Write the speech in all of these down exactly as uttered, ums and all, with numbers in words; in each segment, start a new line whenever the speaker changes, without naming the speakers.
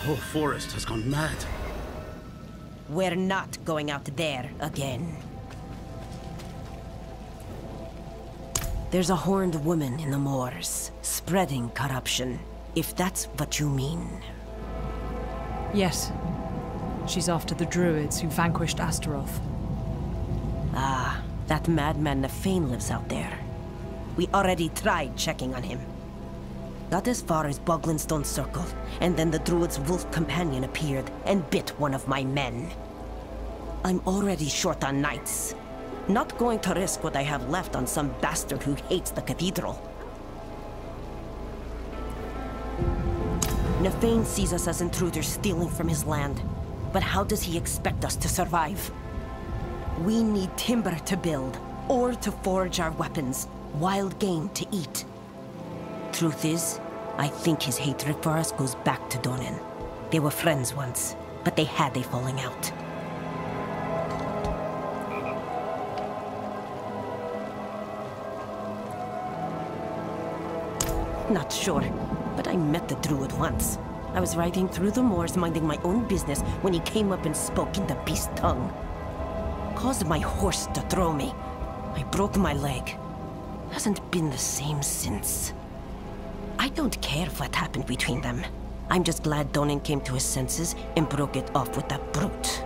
whole forest has gone mad.
We're not going out there again. There's a horned woman in the moors, spreading corruption, if that's what you mean.
Yes. She's after the druids who vanquished Astaroth.
Ah, that madman Nefane lives out there. We already tried checking on him. Got as far as Boglinstone Circle, and then the druid's wolf companion appeared and bit one of my men. I'm already short on knights. Not going to risk what I have left on some bastard who hates the cathedral. Nefane sees us as intruders stealing from his land. But how does he expect us to survive? We need timber to build, ore to forge our weapons, wild game to eat. Truth is, I think his hatred for us goes back to Donan. They were friends once, but they had a falling out. Not sure, but I met the druid once. I was riding through the moors minding my own business when he came up and spoke in the beast tongue. Caused my horse to throw me. I broke my leg. Hasn't been the same since. I don't care what happened between them. I'm just glad Donan came to his senses and broke it off with that brute.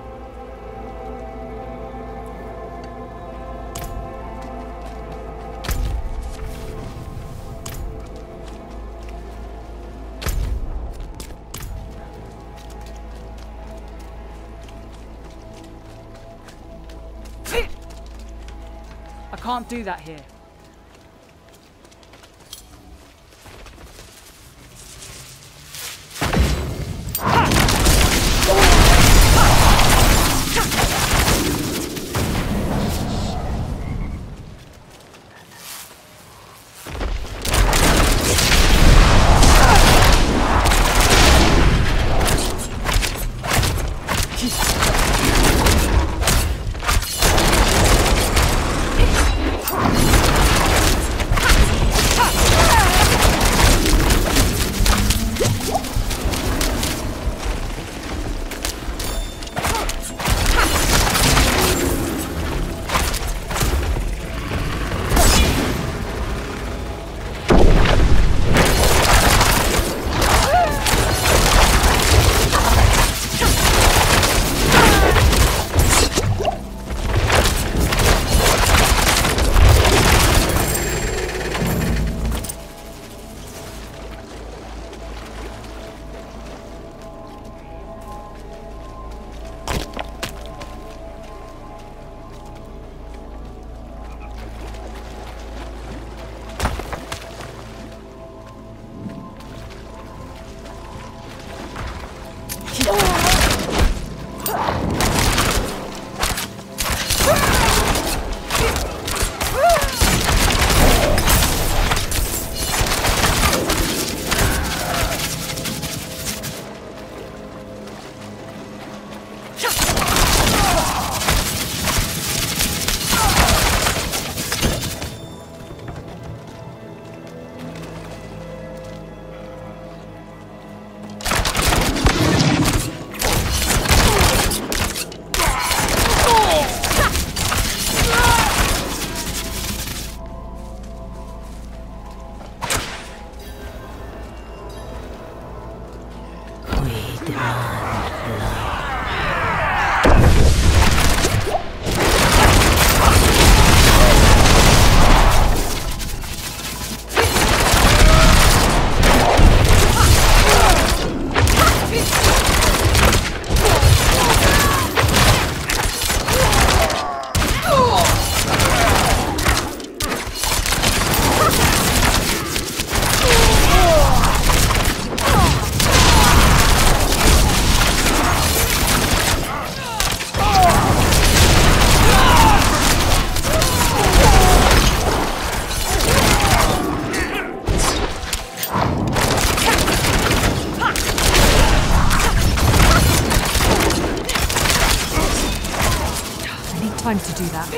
I can't do that here. Time to do that.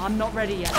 I'm not ready yet.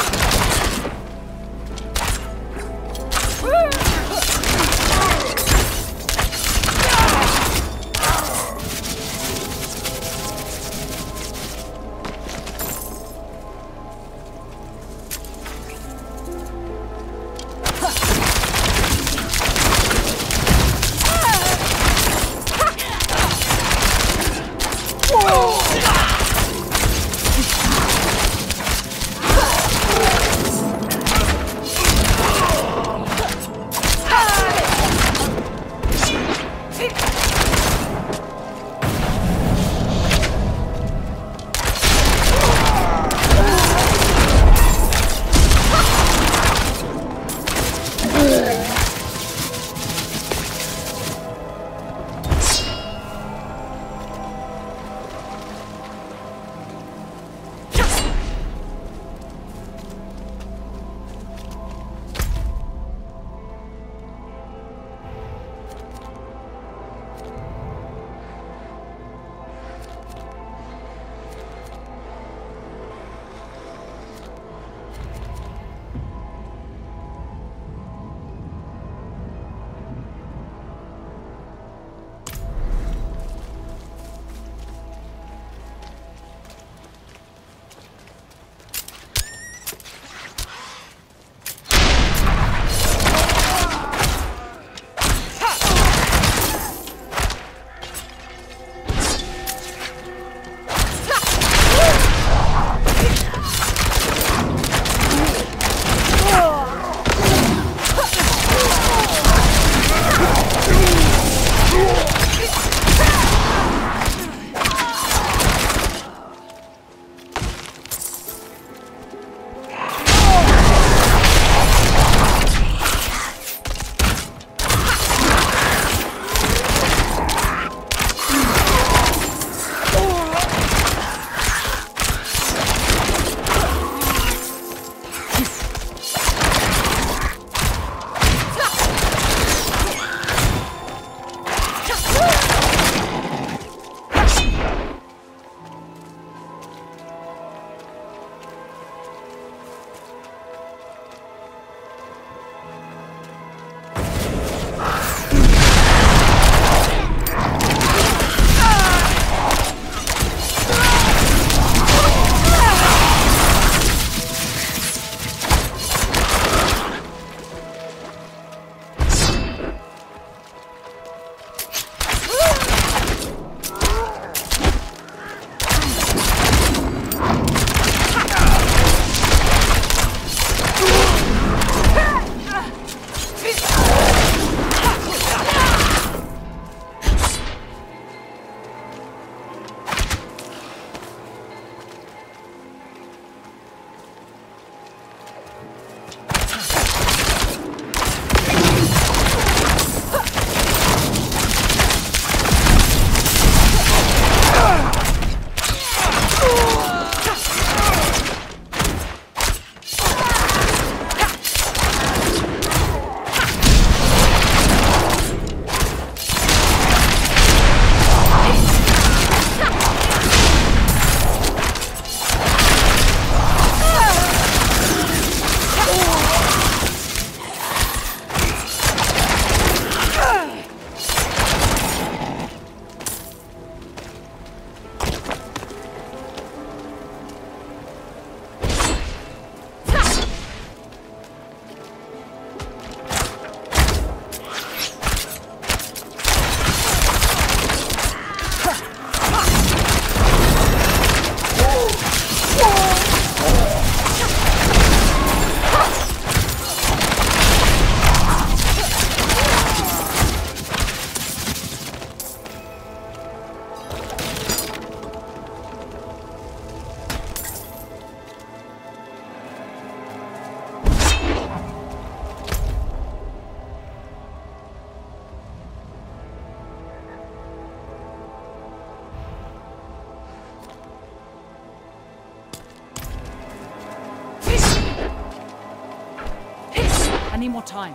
I need more time.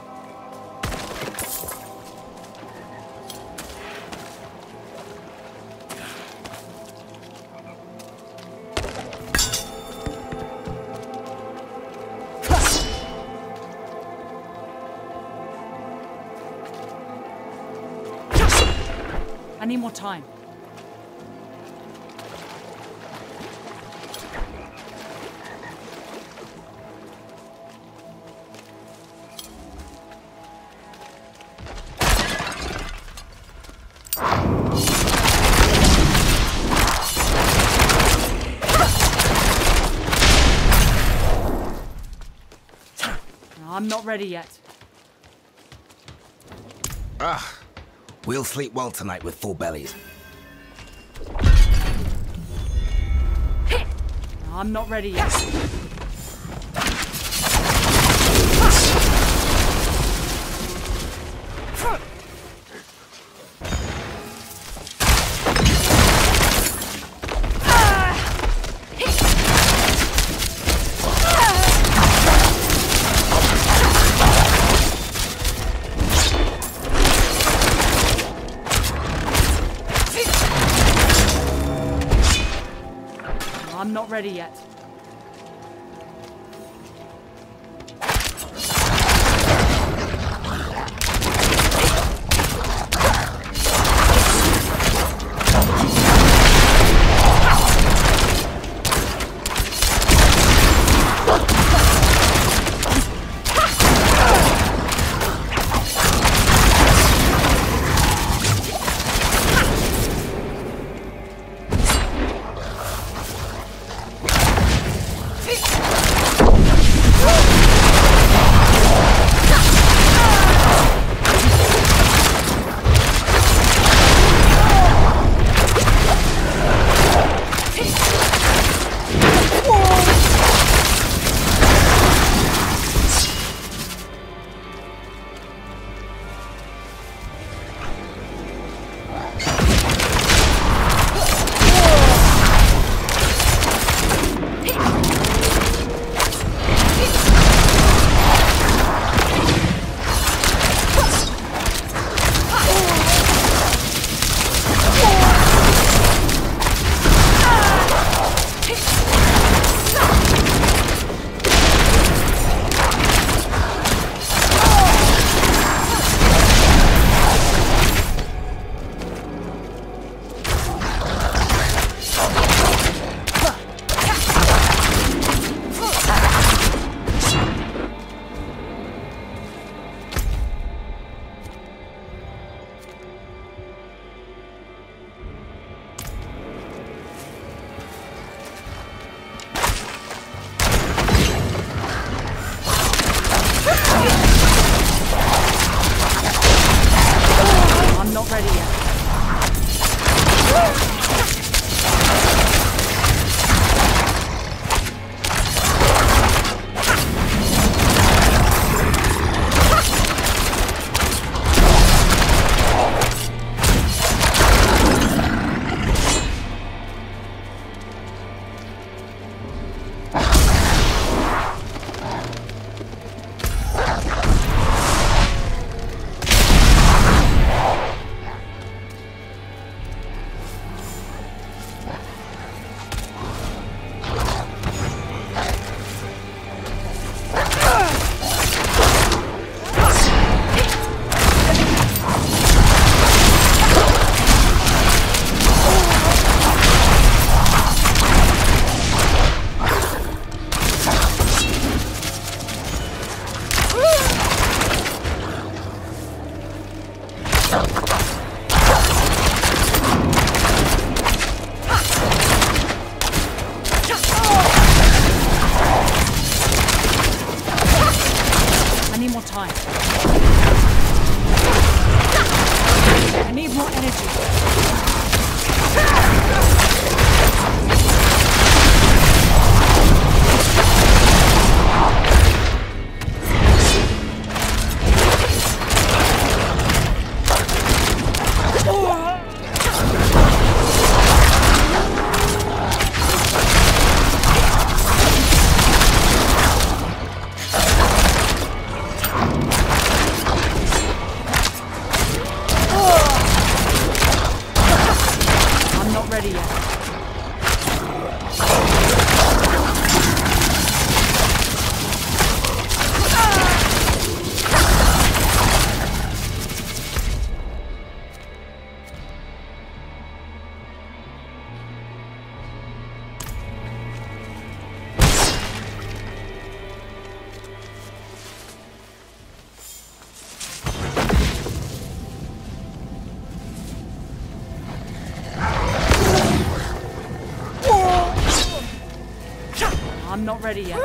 I need more time. I'm not ready yet.
Ah, we'll sleep well tonight with full bellies.
I'm not ready yet. I'm not ready yet. I'm not ready yet. I need more time. I need more energy. not ready yet.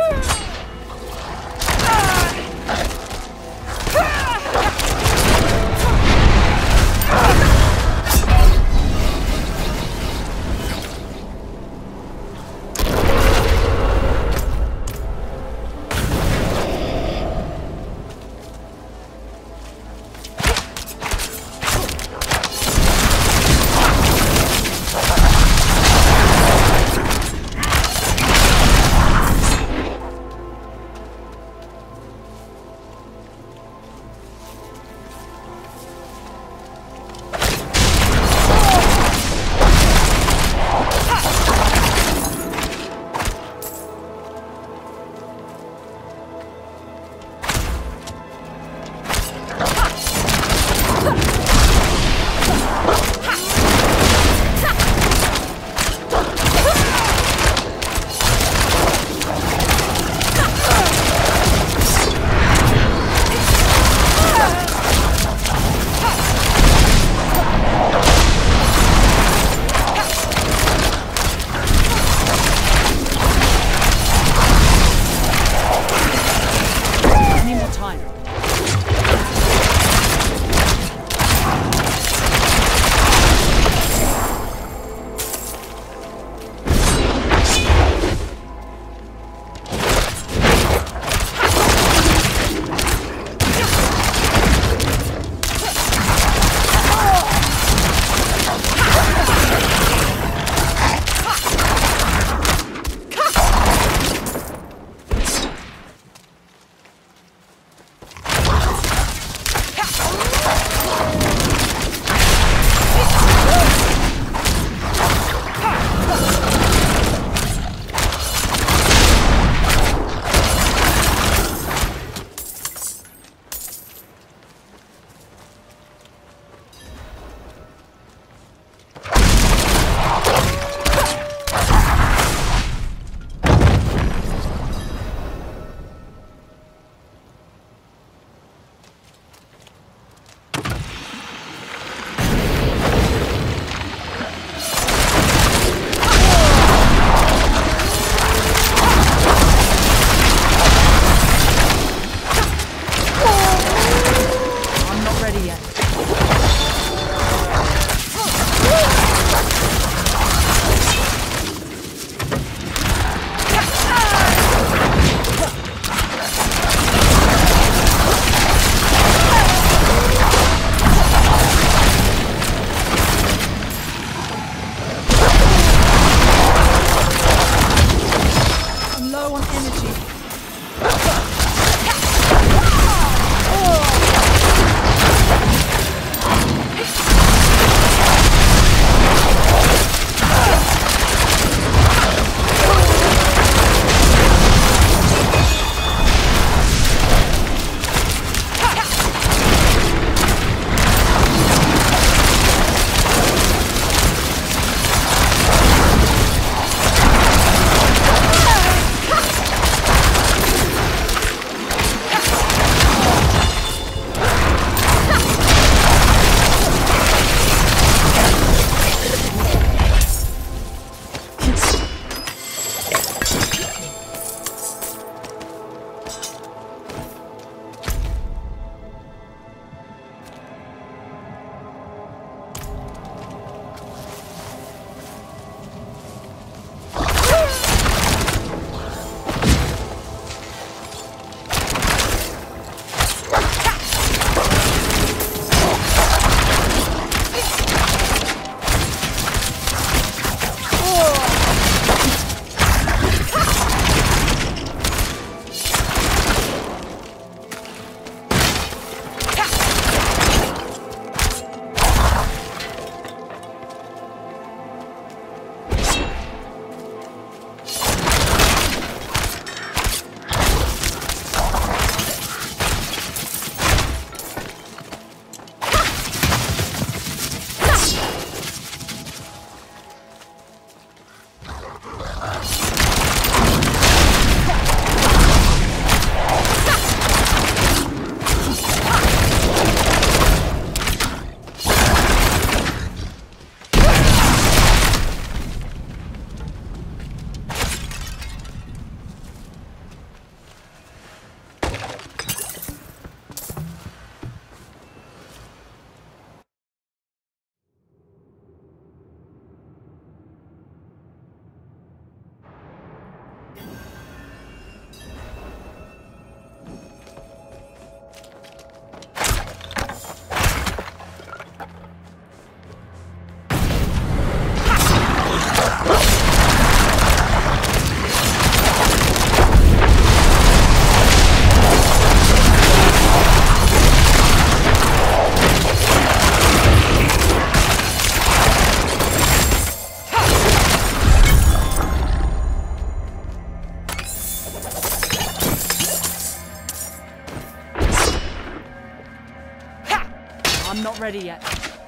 I'm not ready yet.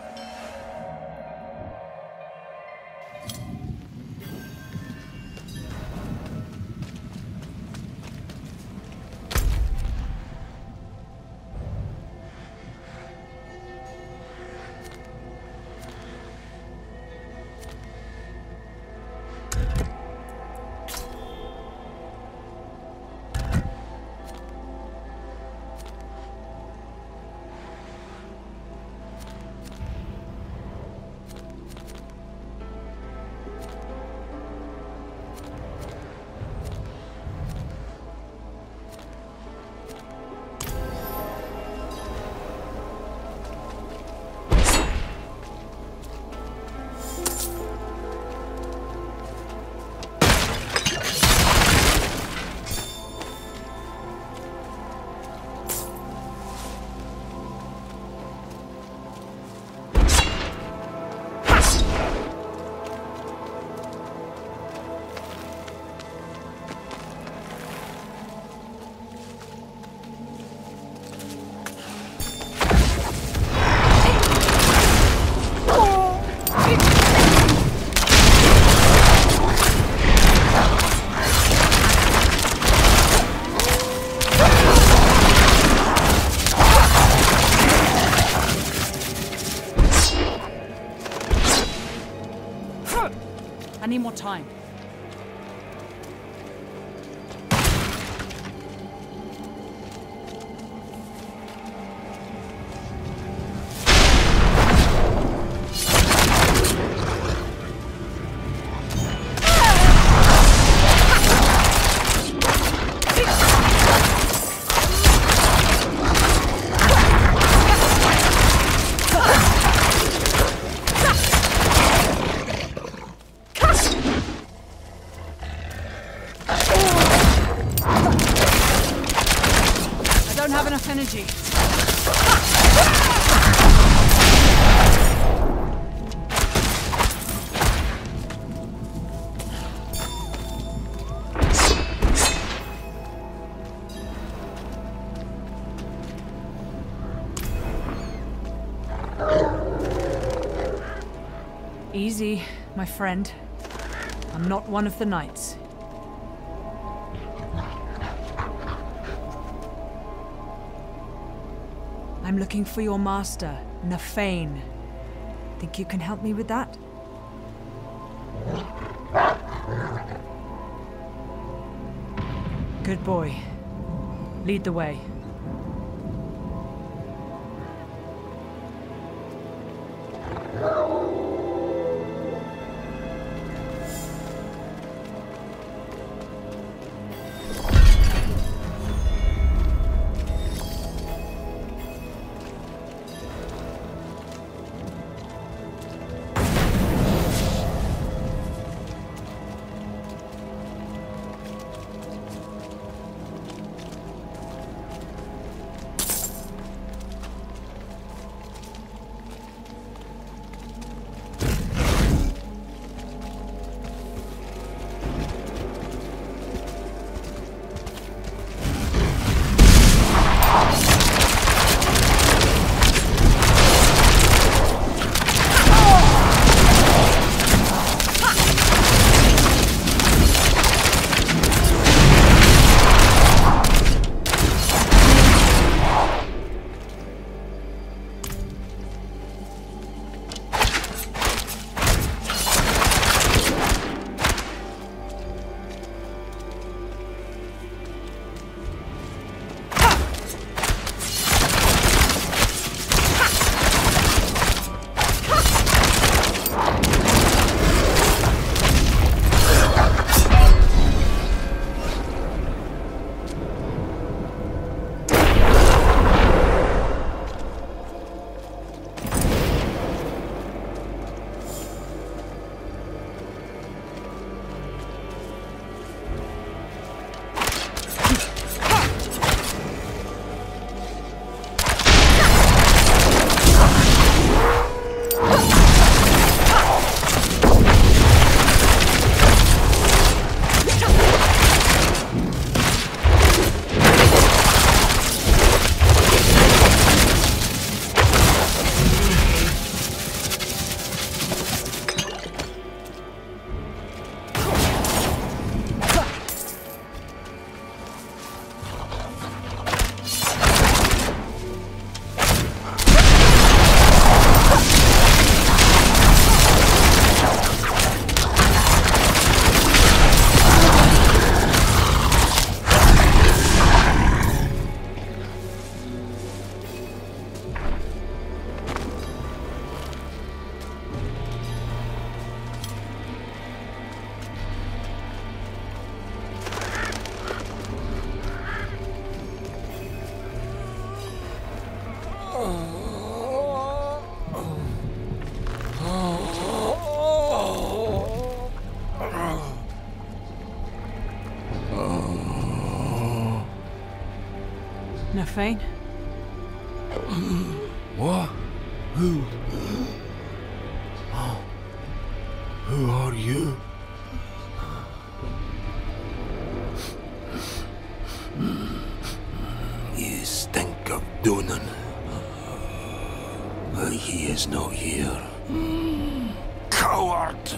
I need more time. I don't have enough energy. Easy, my friend. I'm not one of the knights. I'm looking for your master, Nafane. Think you can help me with that? Good boy. Lead the way. Nafane?
What? Who? Oh. Who are you? You stink of Donan. But he is not here. Coward!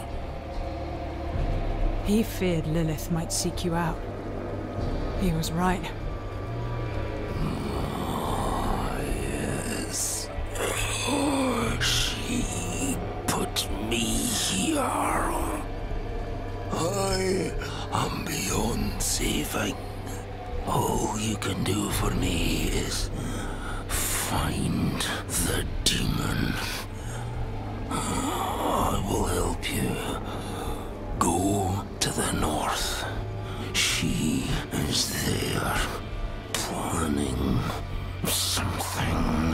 He feared Lilith might seek you out. He was right.
Yes. She put me here. I am beyond saving. All you can do for me is find the demon. I will help you. Go to the north. She is there, planning something.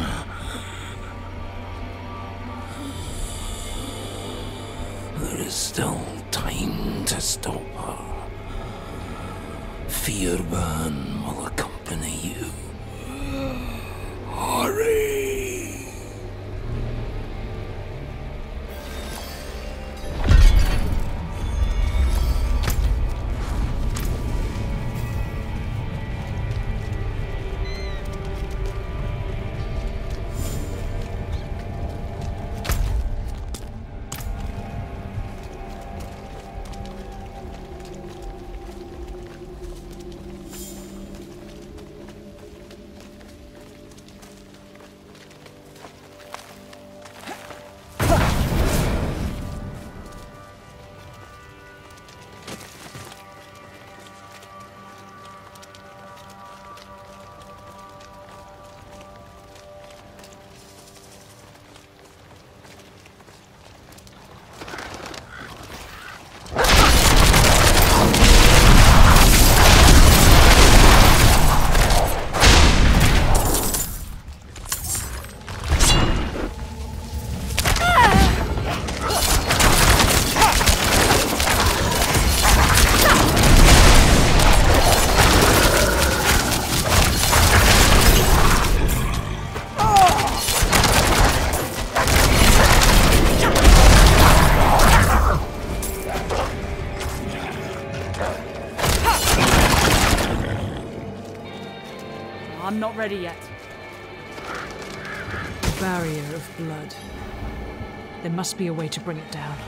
There is still time to stop her. Fearban will accompany you. Hurry!
I'm not ready yet. A barrier of blood. There must be a way to bring it down.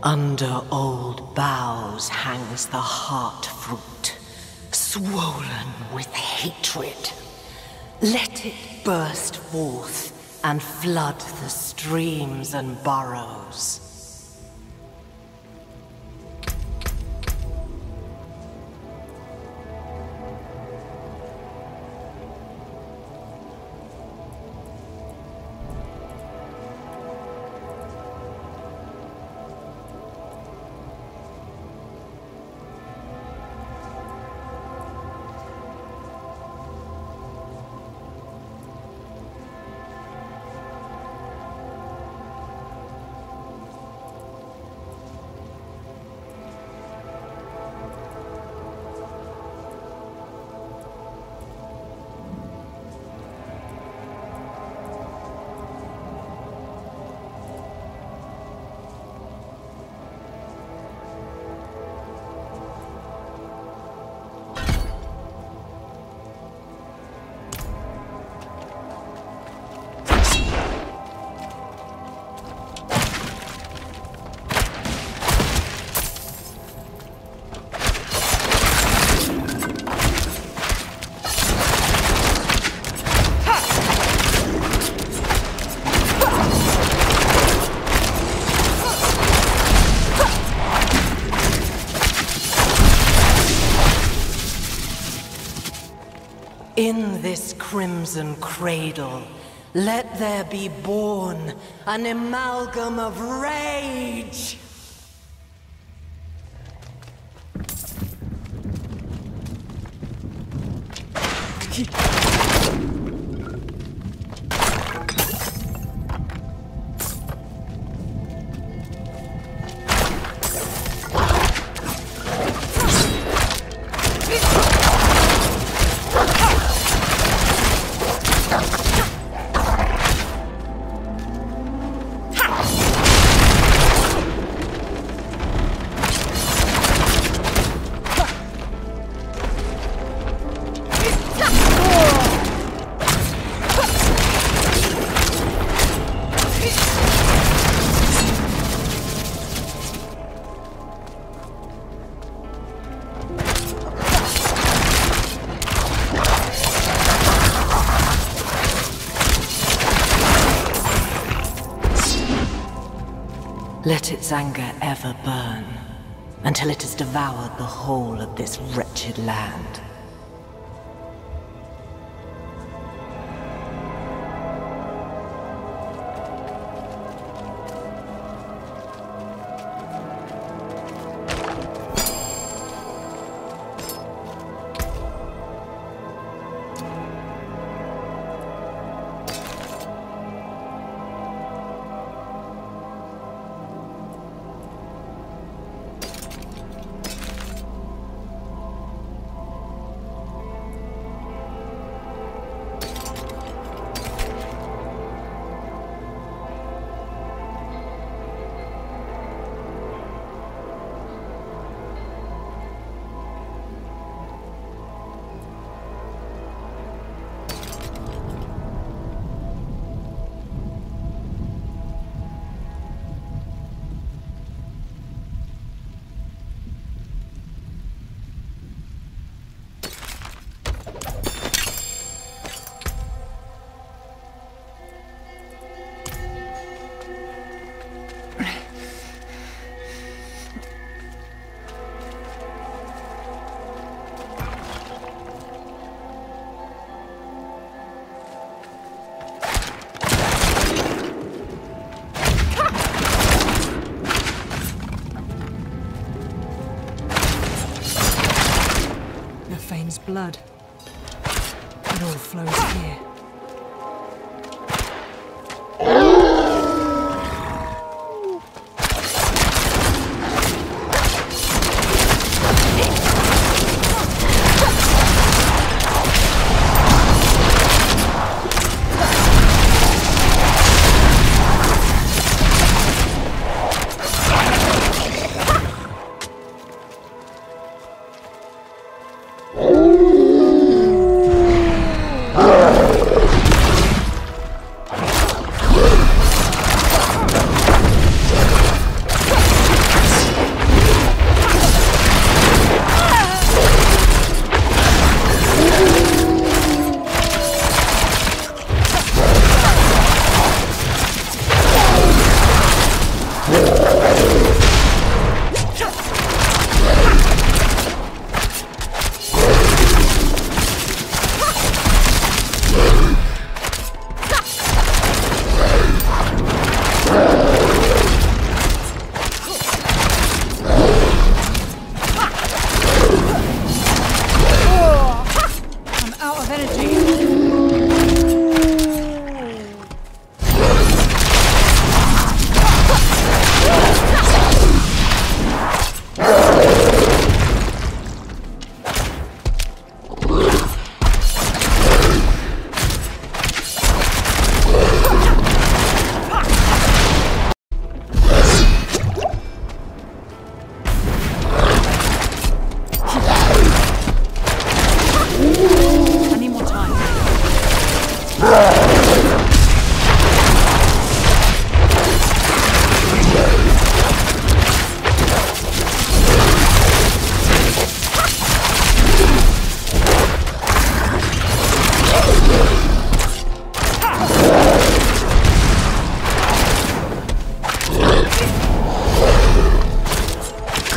Under old boughs hangs the heart fruit, swollen with hatred. Let it burst forth and flood the streams and burrows. In this crimson cradle, let there be born an amalgam of rage! Let its anger ever burn, until it has devoured the whole of this wretched land.
Fane's blood. It all flows here.
Oh!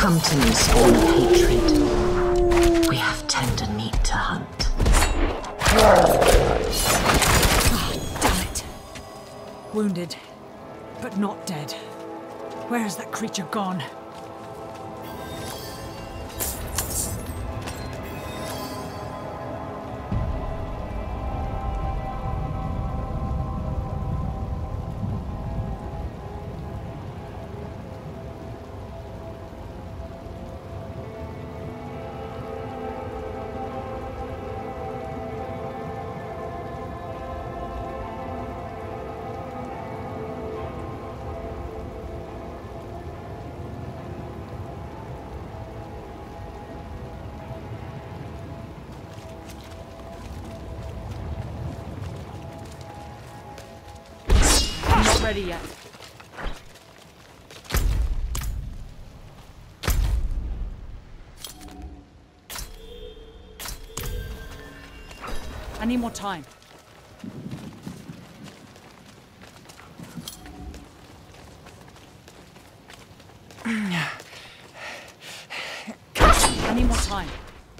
Come to me, spawn of hatred. We have tender meat to hunt.
Oh, damn it. Wounded, but not dead. Where has that creature gone? Ready yet. I need more time. I need more time.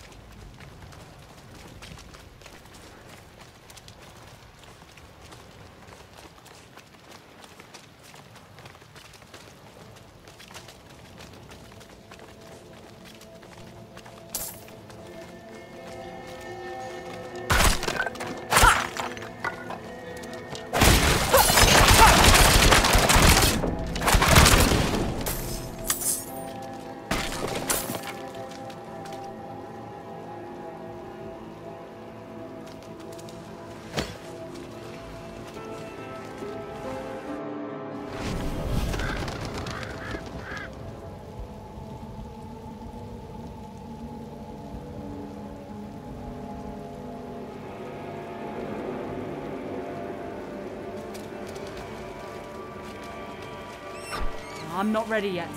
I'm not ready yet.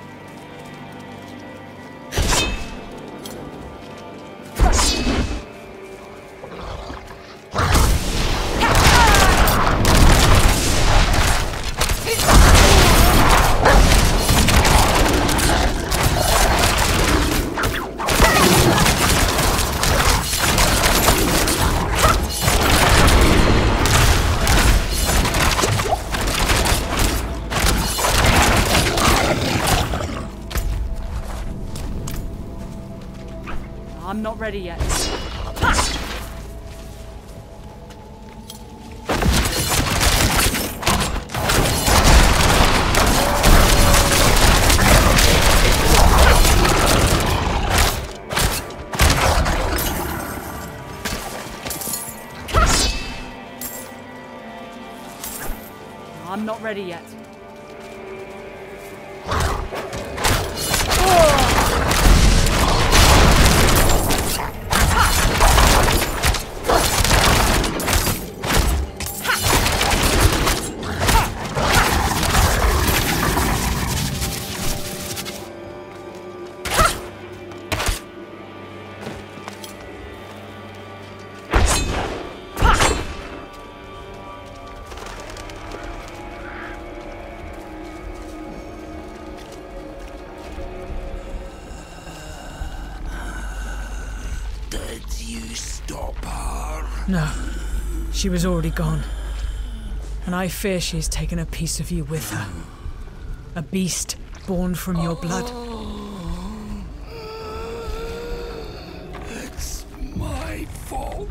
I'm not ready yet. I'm not ready yet. No, she was already gone. And I fear she's taken a piece of you with her. A beast born from your blood.
It's my fault.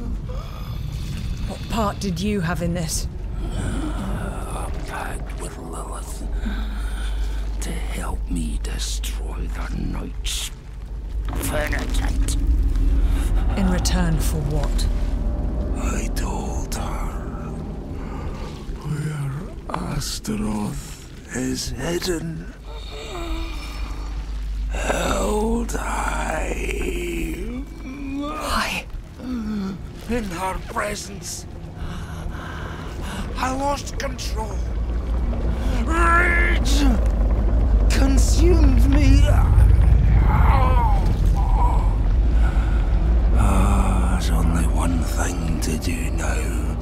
What part did you have in this?
A pact with Lilith to help me destroy the Night's penitent.
In return for what?
I told her where Astaroth is hidden, held high.
Why?
In her presence, I lost control. Rage consumed me. Ah, there's only one thing to do now.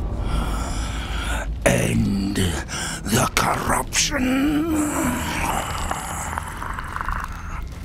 End the corruption.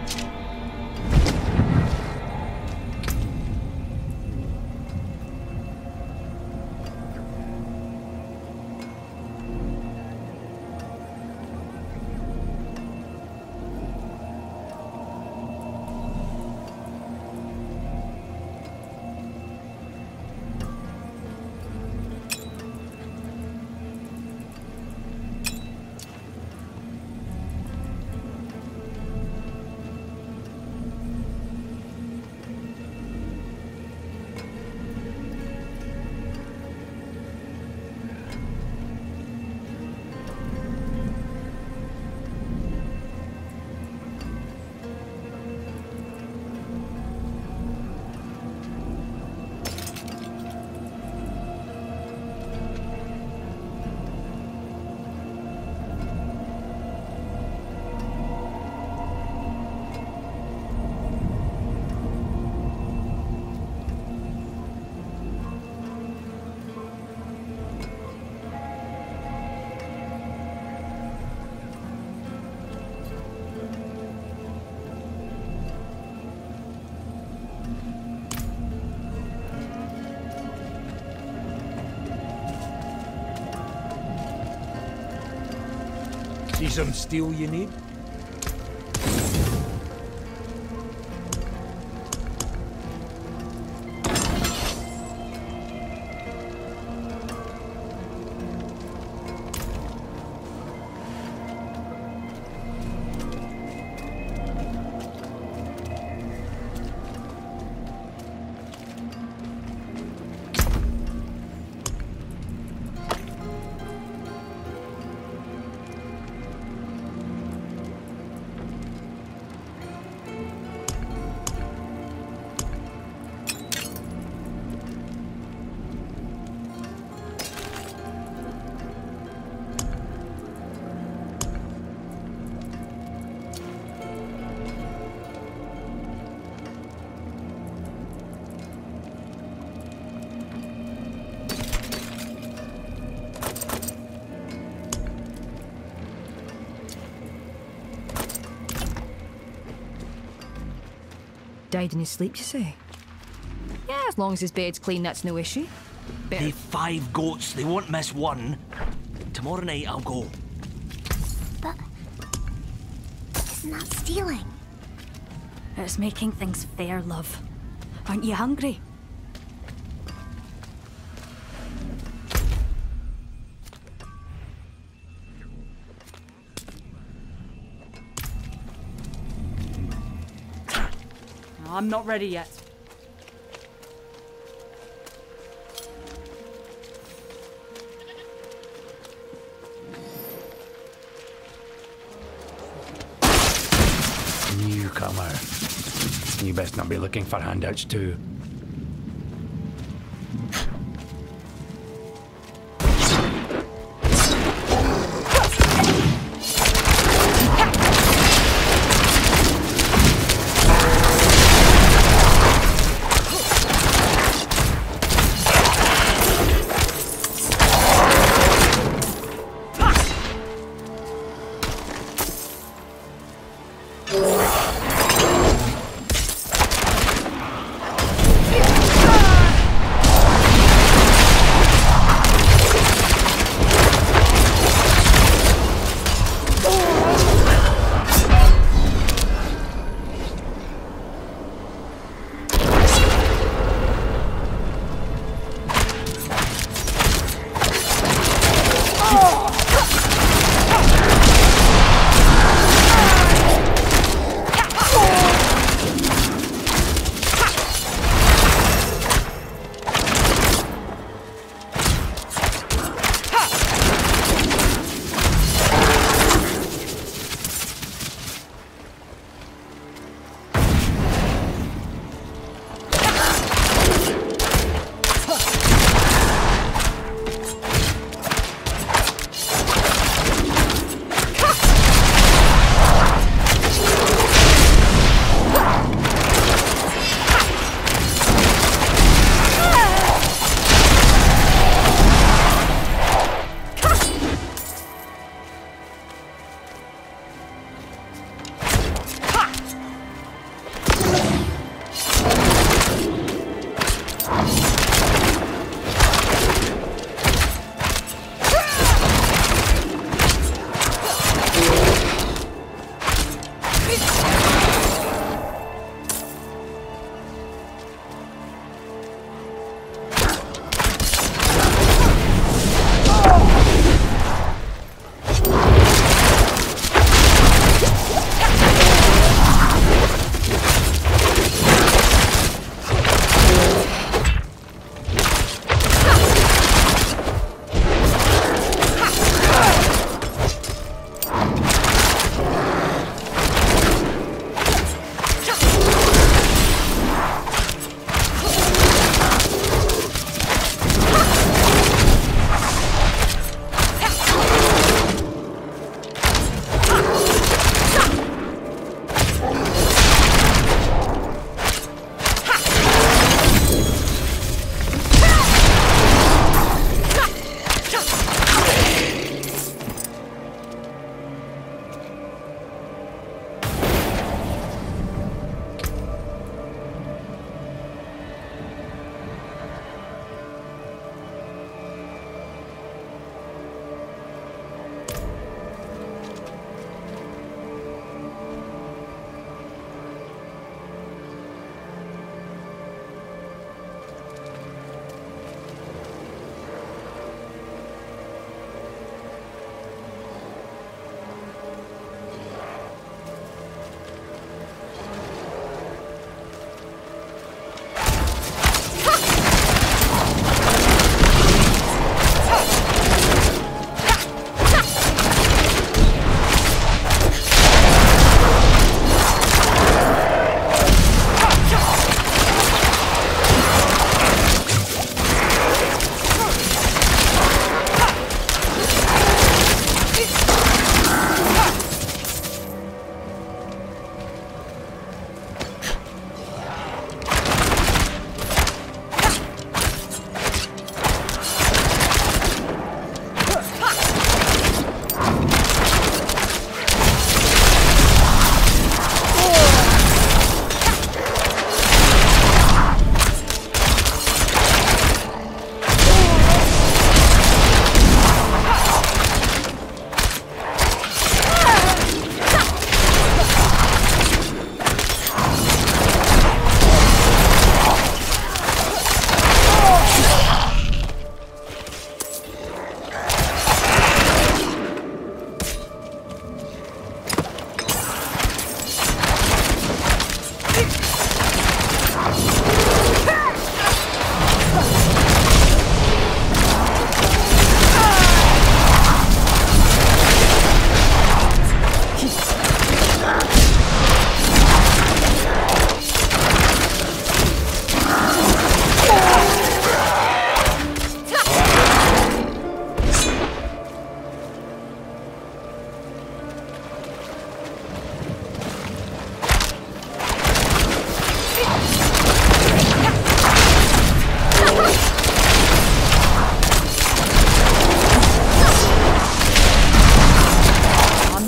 See some steel you need?
Died in his sleep, you say? Yeah, as long as his bed's clean, that's no issue. Better.
They've five goats, they won't miss one. Tomorrow night I'll go.
But... isn't that stealing?
It's making things fair, love. Aren't you hungry?
I'm not ready yet.
Newcomer. You best not be looking for handouts too.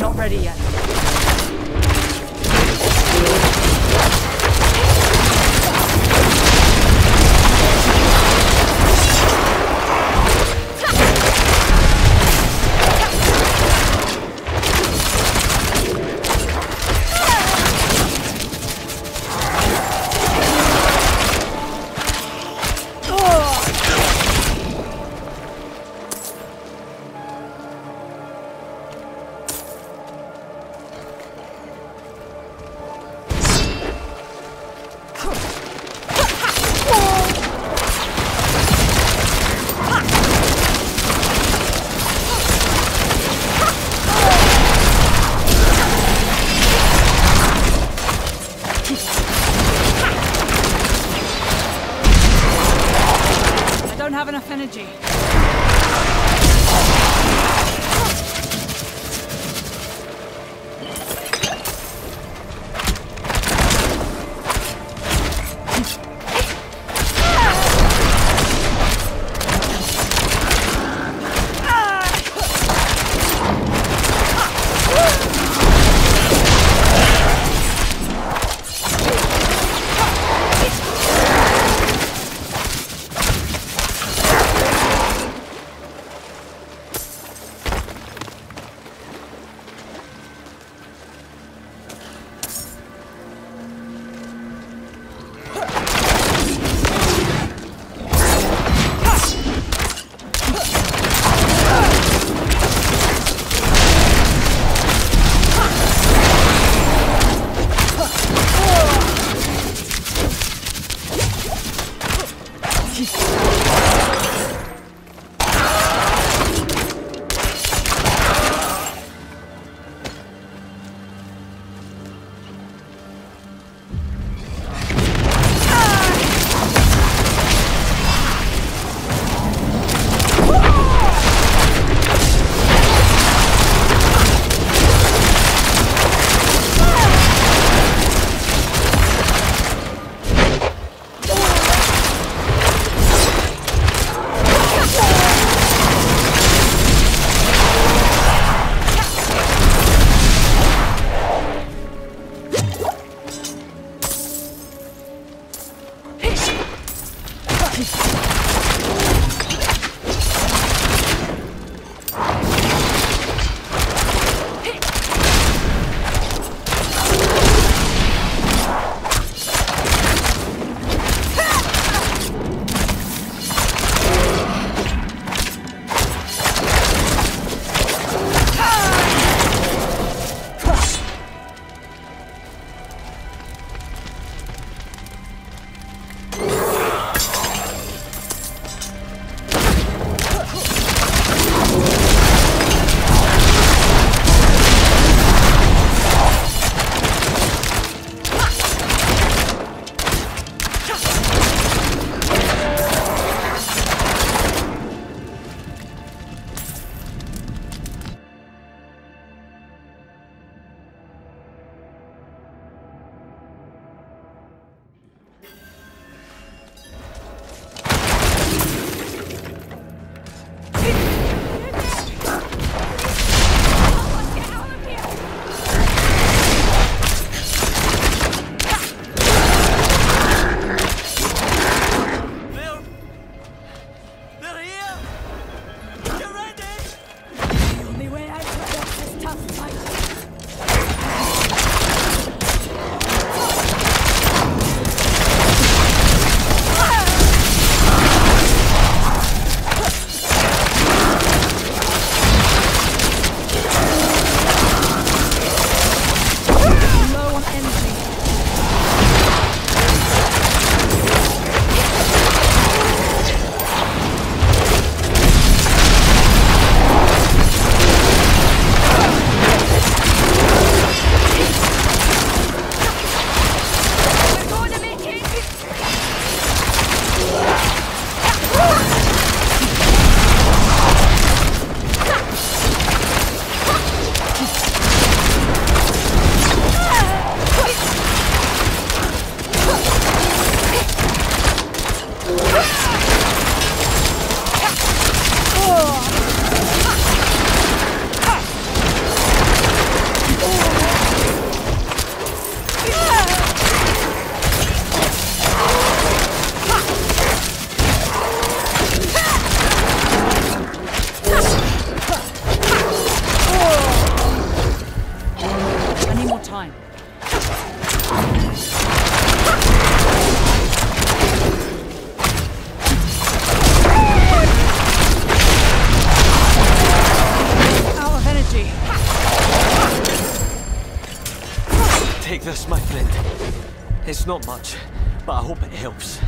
not ready yet. Energy.
Take this, my friend. It's not much, but I hope it helps.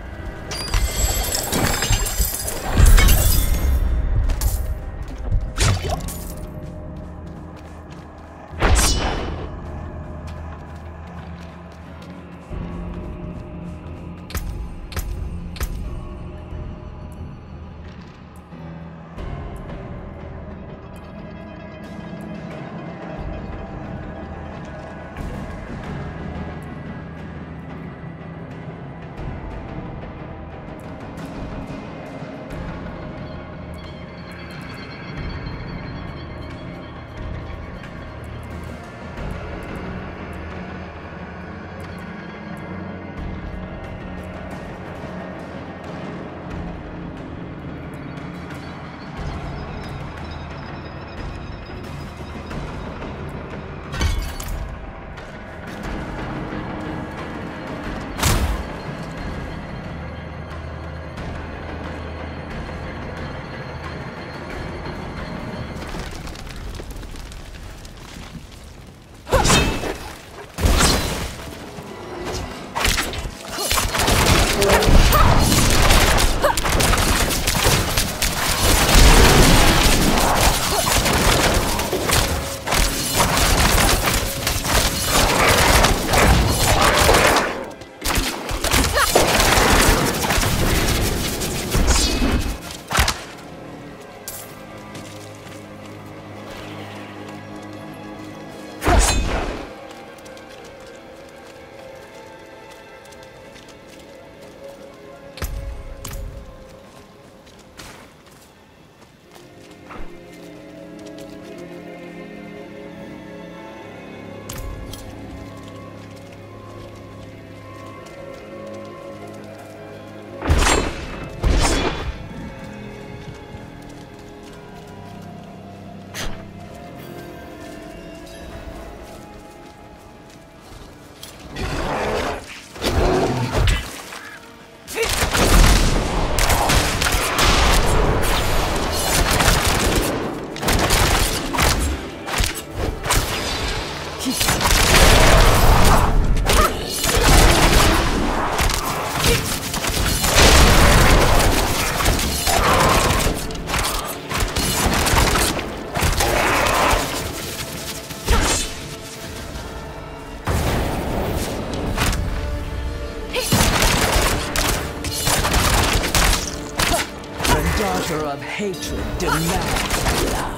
Daughter of hatred demands blood.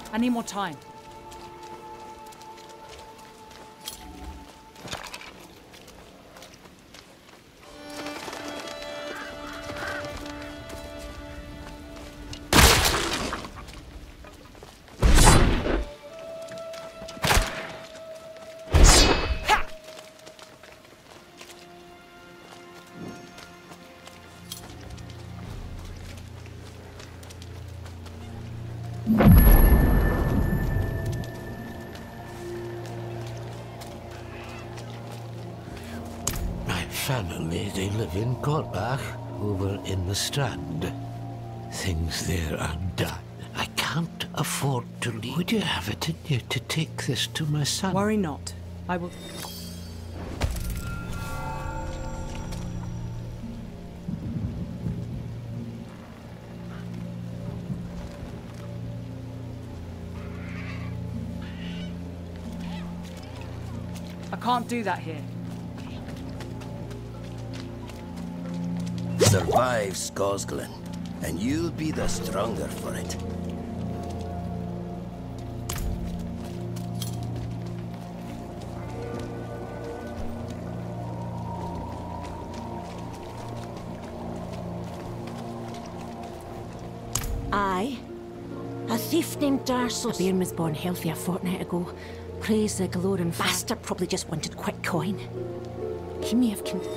I need more time.
Family, they live in Korbach, over in the Strand. Things there are done. I can't afford to leave. Would you have it in you to take this to my son?
Worry not. I will... I can't do that here.
Survive, Skosglen, and you'll be the stronger for it.
Aye. A thief named Darsos. The bairn was born healthy a fortnight ago. Praise the Galoran bastard probably just wanted quick coin. He may have con-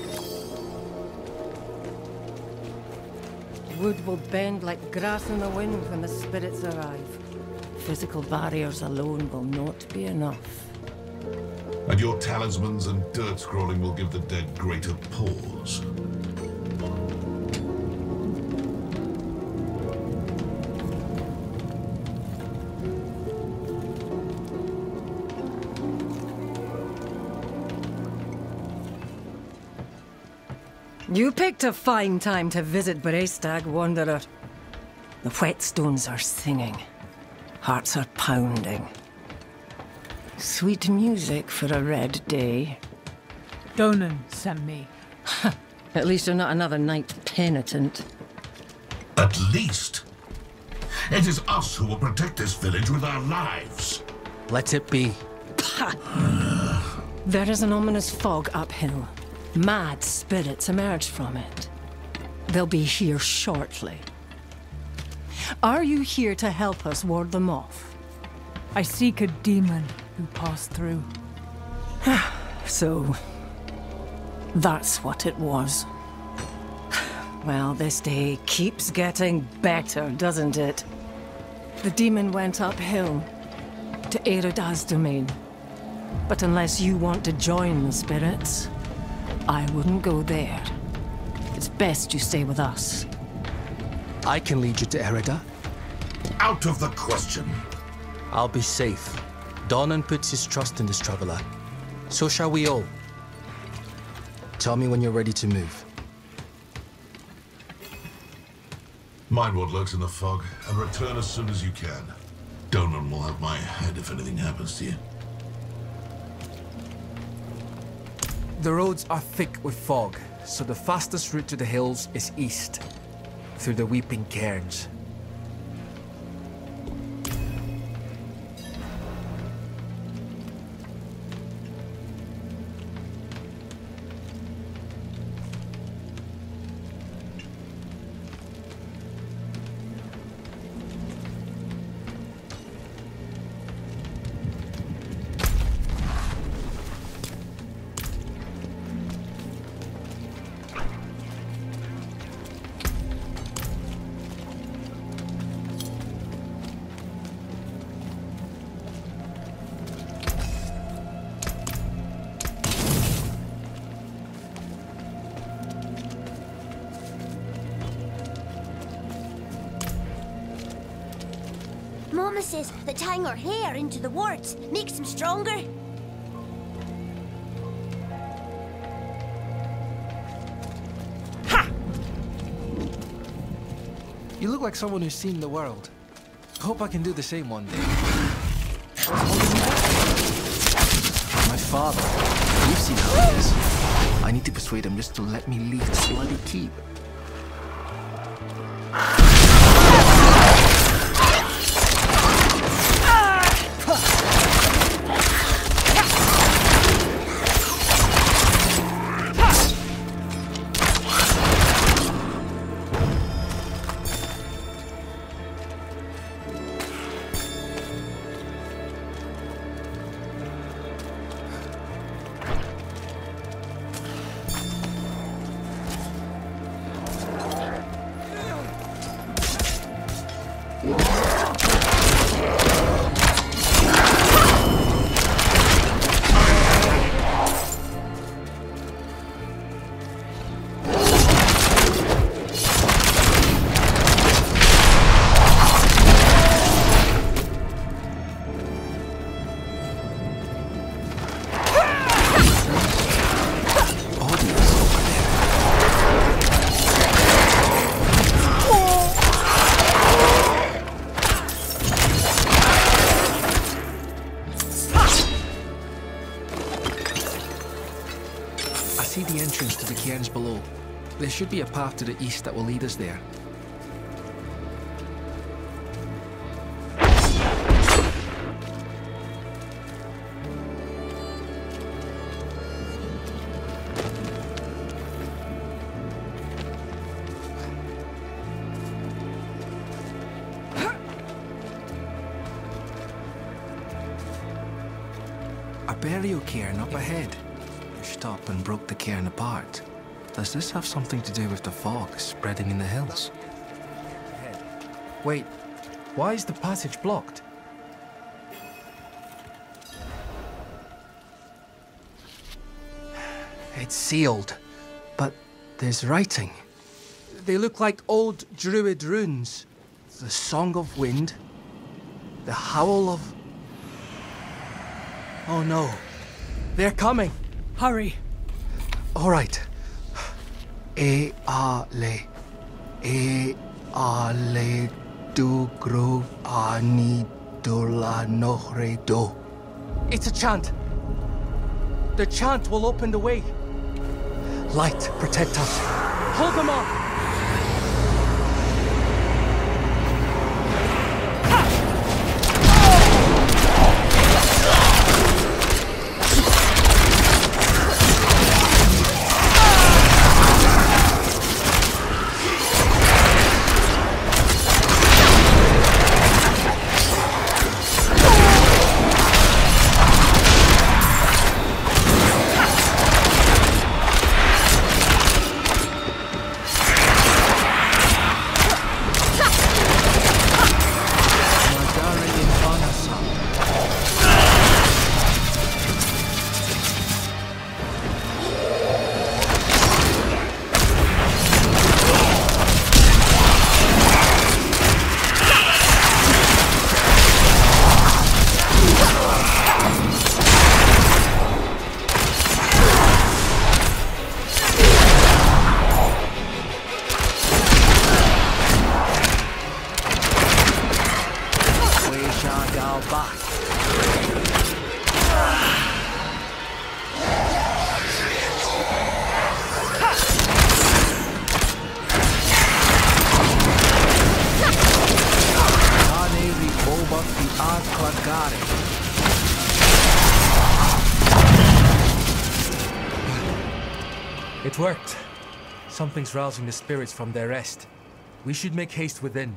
Wood will bend like grass in the wind when the spirits arrive. Physical barriers alone will not be enough.
And your talismans and dirt scrolling will give the dead greater pause.
You picked a fine time to visit Brestag, Wanderer. The whetstones are singing. Hearts are pounding. Sweet music for a red day.
Donan sent me.
At least you're not another knight penitent.
At least? It is us who will protect this village with our lives.
Let it be.
There is an ominous fog uphill. Mad spirits emerge from it. They'll be here shortly. Are you here to help us ward them off?
I seek a demon who passed through.
So, that's what it was. Well, this day keeps getting better, doesn't it? The demon went uphill to Erida's domain. But unless you want to join the spirits, I wouldn't go there. It's best you stay with us.
I can lead you to Erida.
Out of the question.
I'll be safe. Donan puts his trust in this traveler. So shall we all. Tell me when you're ready to move.
Mind what lurks in the fog, and return as soon as you can. Donan will have my head if anything happens to you.
The roads are thick with fog, so the fastest route to the hills is east, through the Weeping Cairns.
Mama says that tying her hair into the warts makes him stronger.
Ha! You look like someone who's seen the world. Hope I can do the same one day. My father. You've seen how he is. I need to persuade him just to let me leave this bloody keep. Below. There should be a path to the east that will lead us there. A burial cairn up ahead. We stopped and broke the cairn apart. Does this have something to do with the fog spreading in the hills? Wait, why is the passage blocked? It's sealed, but there's writing. They look like old druid runes. The Song of Wind, the Howl of... Oh no, they're coming!
Hurry!
All right. E a le, e a le du gro a ni do la nohre do. It's a chant. The chant will open the way. Light, protect us. Hold them up. It worked. Something's rousing the spirits from their rest. We should make haste within.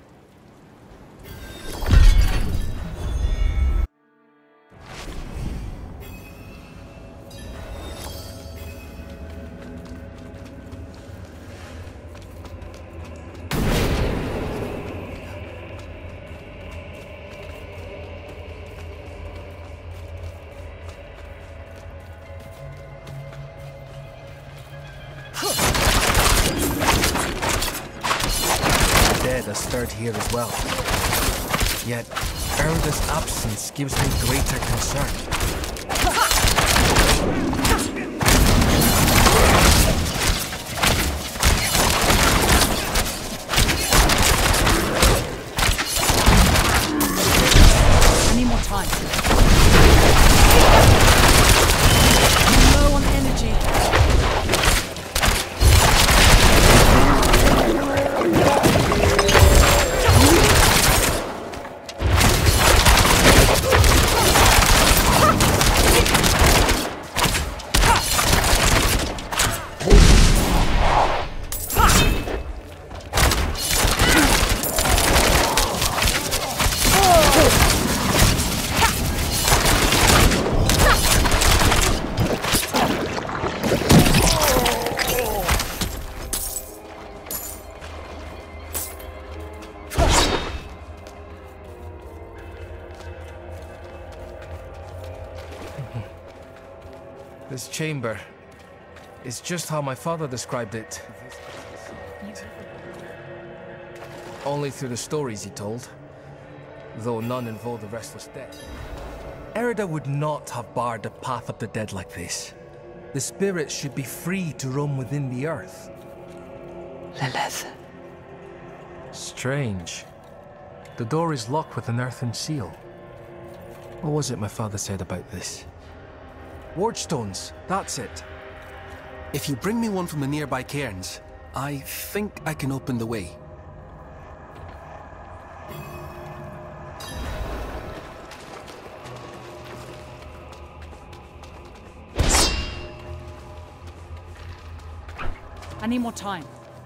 Stirred here as well. Yet, Erda's absence gives me greater concern.
I need more time. I'm low on energy.
This chamber is just how my father described it. Only through the stories he told, though none involved the restless dead. Erida would not have barred the path of the dead like this. The spirits should be free to roam within the earth.
Lilith.
Strange. The door is locked with an earthen seal. What was it my father said about this? Ward stones, that's it. If you bring me one from the nearby cairns, I think I can open the way.
I need more time.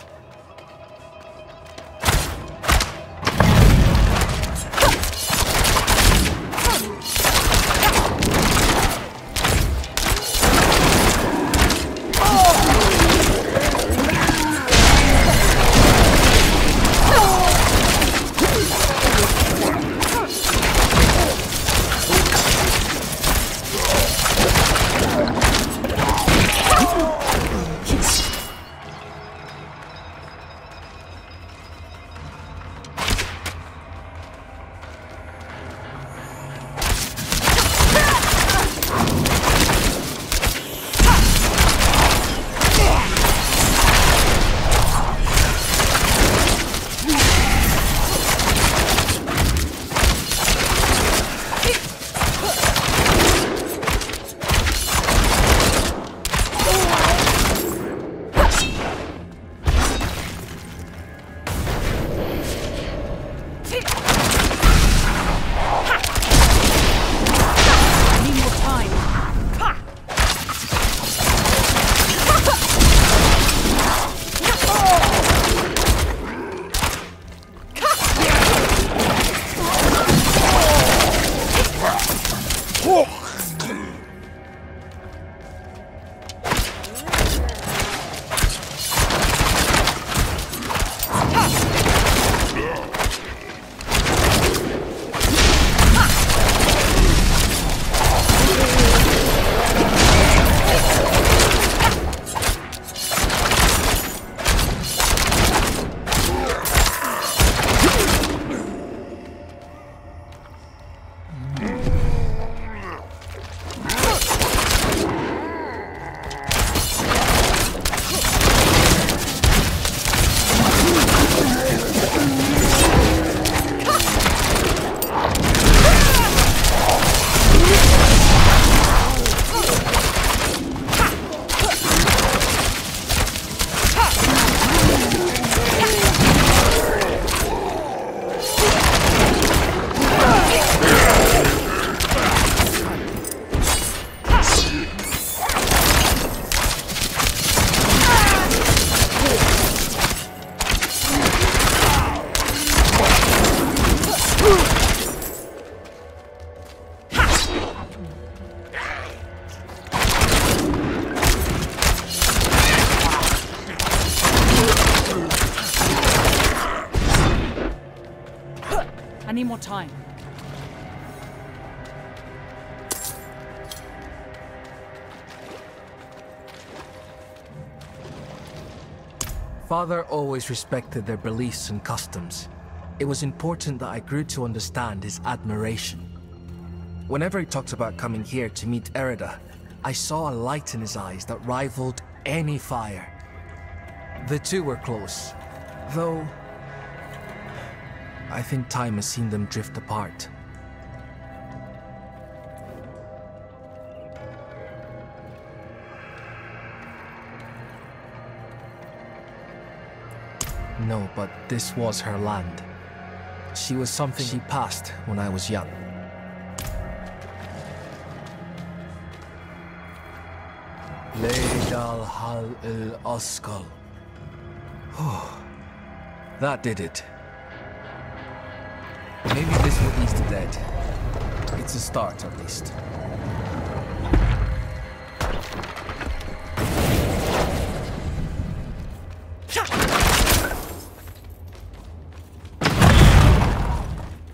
I need more time.
Father always respected their beliefs and customs. It was important that I grew to understand his admiration. Whenever he talked about coming here to meet Erida, I saw a light in his eyes that rivaled any fire. The two were close, though I think time has seen them drift apart. No, but this was her land. She was something she passed when I was young. Leidal Hal El Oskal. Oh, that did it. Maybe this will ease the dead. It's a start, at least.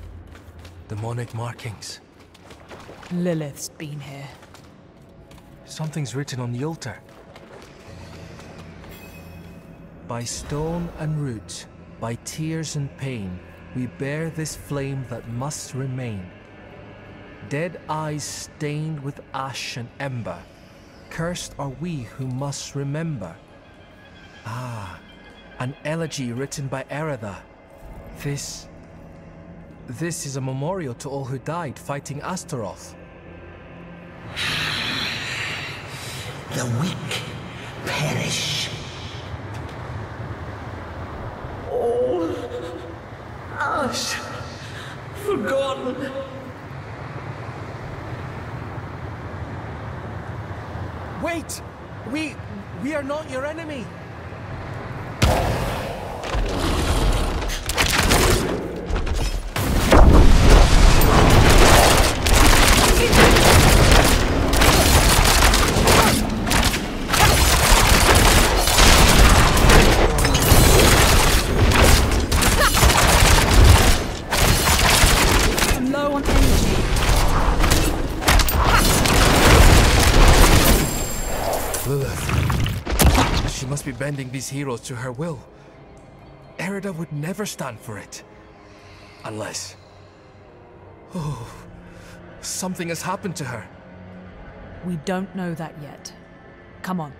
Demonic markings.
Lilith's been here.
Something's written on the altar. By stone and root, by tears and pain, we bear this flame that must remain. Dead eyes stained with ash and ember, cursed are we who must remember. Ah, an elegy written by Erida. This... This is a memorial to all who died fighting Astaroth.
The weak perish.
All ash forgotten.
Wait! We... we are not your enemy!
I'm low on energy.
Lilith. She must be bending these heroes to her will. Erida would never stand for it. Unless... Oh... Something has happened to her.
We don't know that yet. Come on.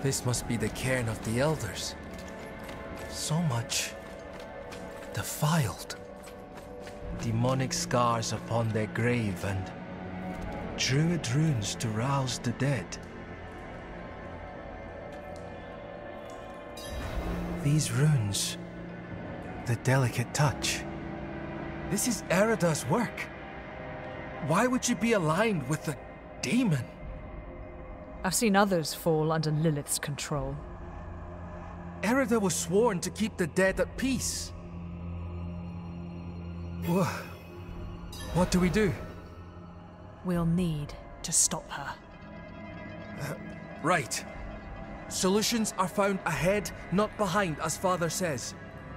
This must be the cairn of the elders. So much defiled. Demonic scars upon their grave and druid runes to rouse the dead. These runes, the delicate touch. This is Erida's work. Why would you be aligned with a demon?
I've seen others fall under Lilith's control.
Erida was sworn to keep the dead at peace. Wha- What do we do?
We'll need to stop her.
Uh, right. Solutions are found ahead, not behind, as Father says.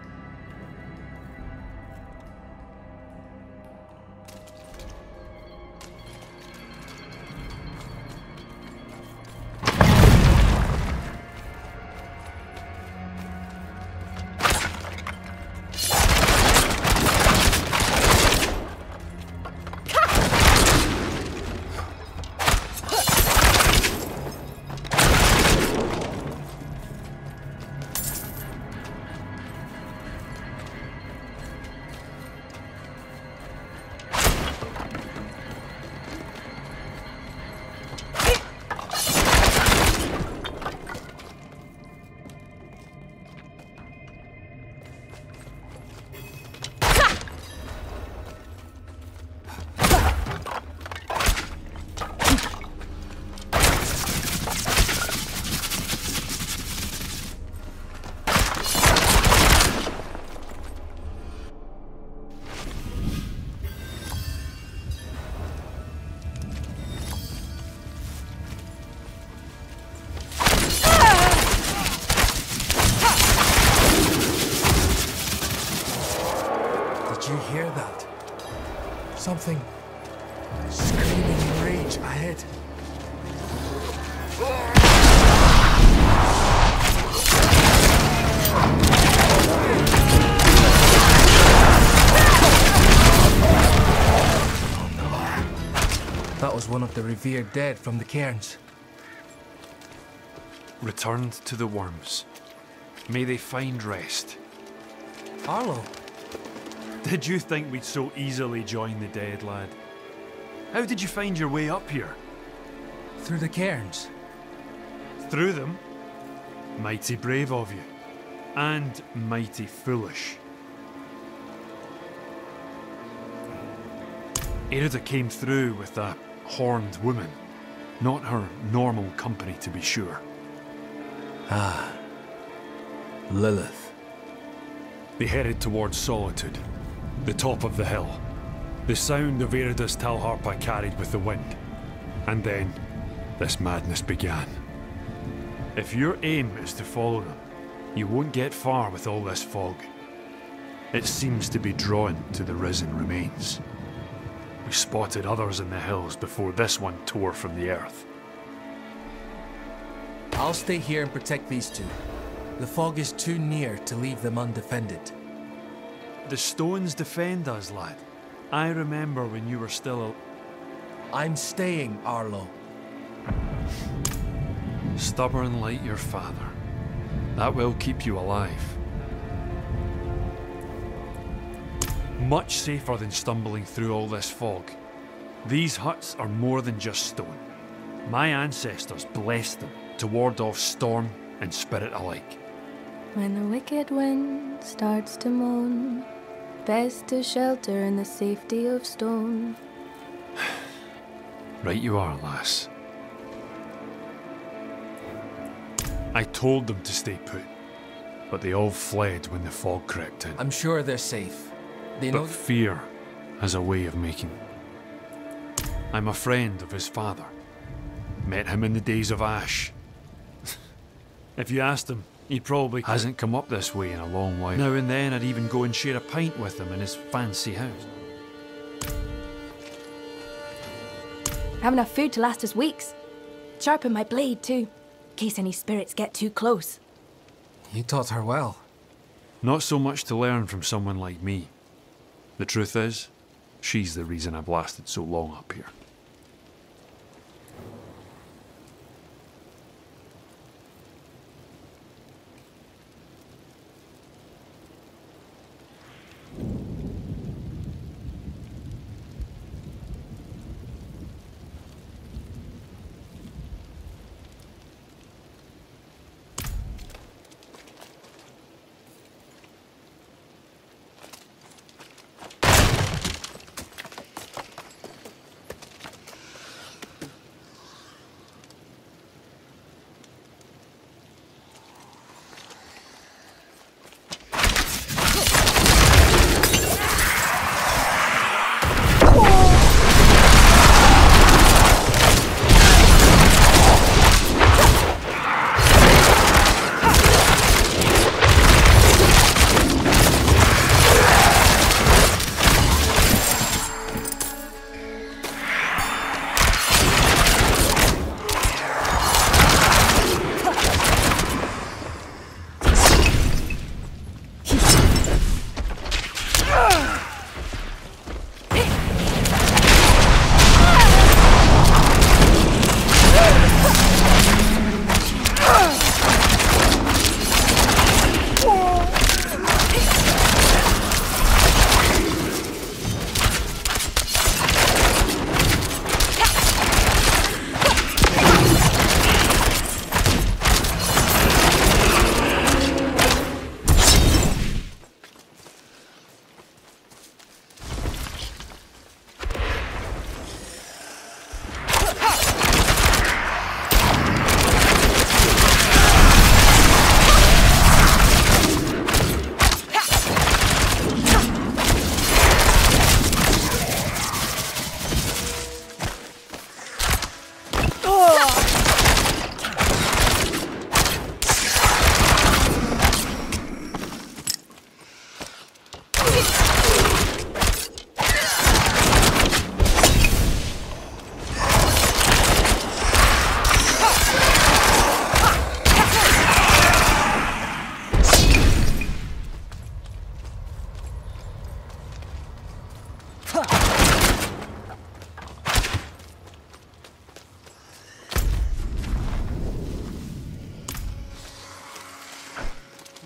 Something screaming in rage ahead. Oh no. That was one of the revered dead from the cairns.
Returned to the worms. May they find rest.
Arlo.
Did you think we'd so easily join the dead, lad? How did you find your way up here?
Through the cairns.
Through them? Mighty brave of you. And mighty foolish. Erida came through with a horned woman. Not her normal company, to be sure.
Ah. Lilith.
They headed towards Solitude. The top of the hill. The sound of Erida's Talharpa carried with the wind. And then, this madness began. If your aim is to follow them, you won't get far with all this fog. It seems to be drawn to the risen remains. We spotted others in the hills before this one tore from the earth.
I'll stay here and protect these two. The fog is too near to leave them undefended.
The stones defend us, lad. I remember when you were still a...
I'm staying, Arlo.
Stubborn like your father. That will keep you alive. Much safer than stumbling through all this fog. These huts are more than just stone. My ancestors blessed them to ward off storm and spirit alike.
When the wicked wind starts to moan, best to shelter in the safety of stone.
Right you are, lass. I told them to stay put, but they all fled when the fog crept in.
I'm sure they're safe. They know.
But fear has a way of making. I'm a friend of his father. Met him in the days of Ash. If you asked him, he probably hasn't come up this way in a long while. Now and then I'd even go and share a pint with him in his fancy house.
Have enough food to last us weeks. Sharpen my blade too, in case any spirits get too close.
You taught her well.
Not so much to learn from someone like me. The truth is, she's the reason I've lasted so long up here.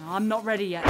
I'm not ready yet.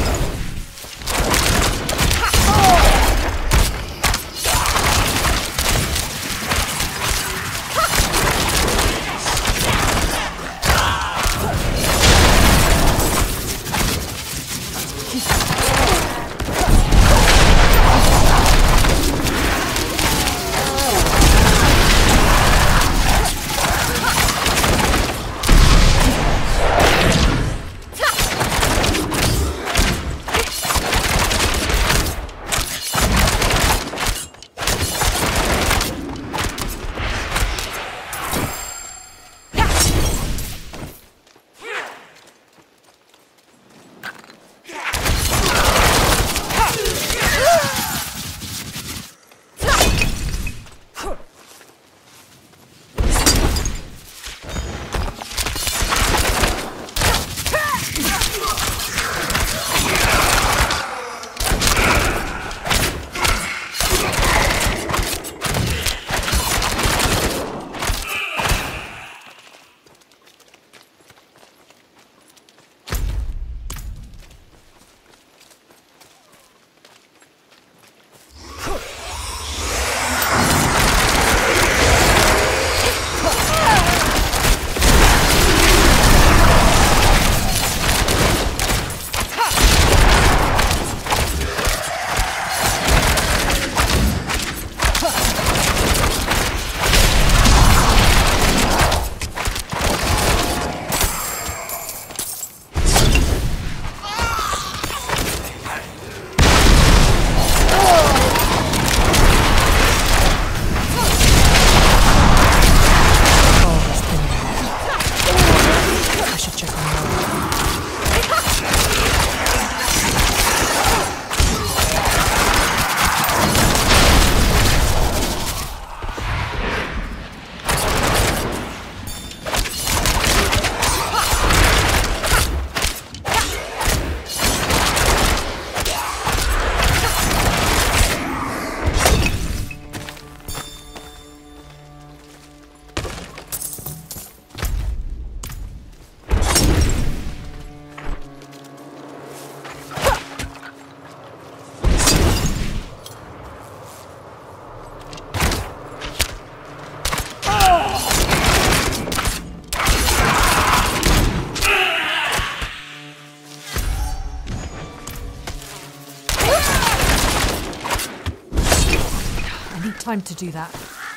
Time to do that.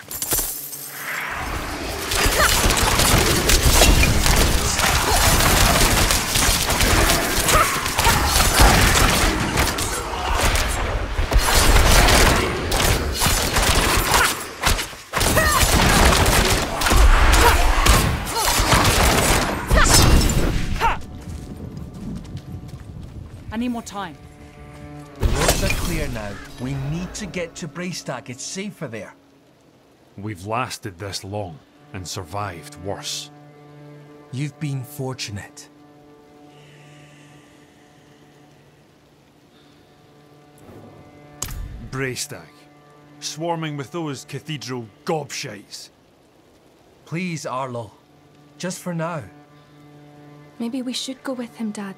I need more time.
The roads are clear now. We need to get to Braestag. It's safer there.
We've lasted this long and survived worse.
You've been fortunate.
Braestag, swarming with those cathedral gobshites.
Please, Arlo. Just for now.
Maybe we should go with him, Dad.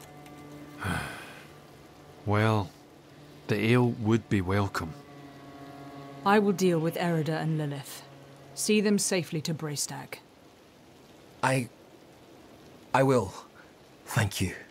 Well, the ale would be welcome.
I will deal with Erida and Lilith. See them safely to Braestag.
I... I will. Thank you.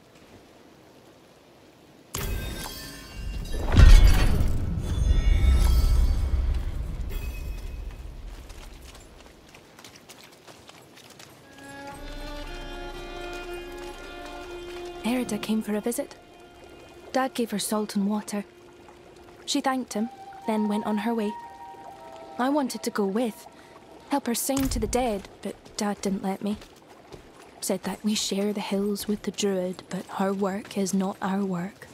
Erida came for a visit. Dad gave her salt and water. She thanked him, then went on her way. I wanted to go with, help her sing to the dead, but Dad didn't let me. Said that we share the hills with the druid, but her work is not our work.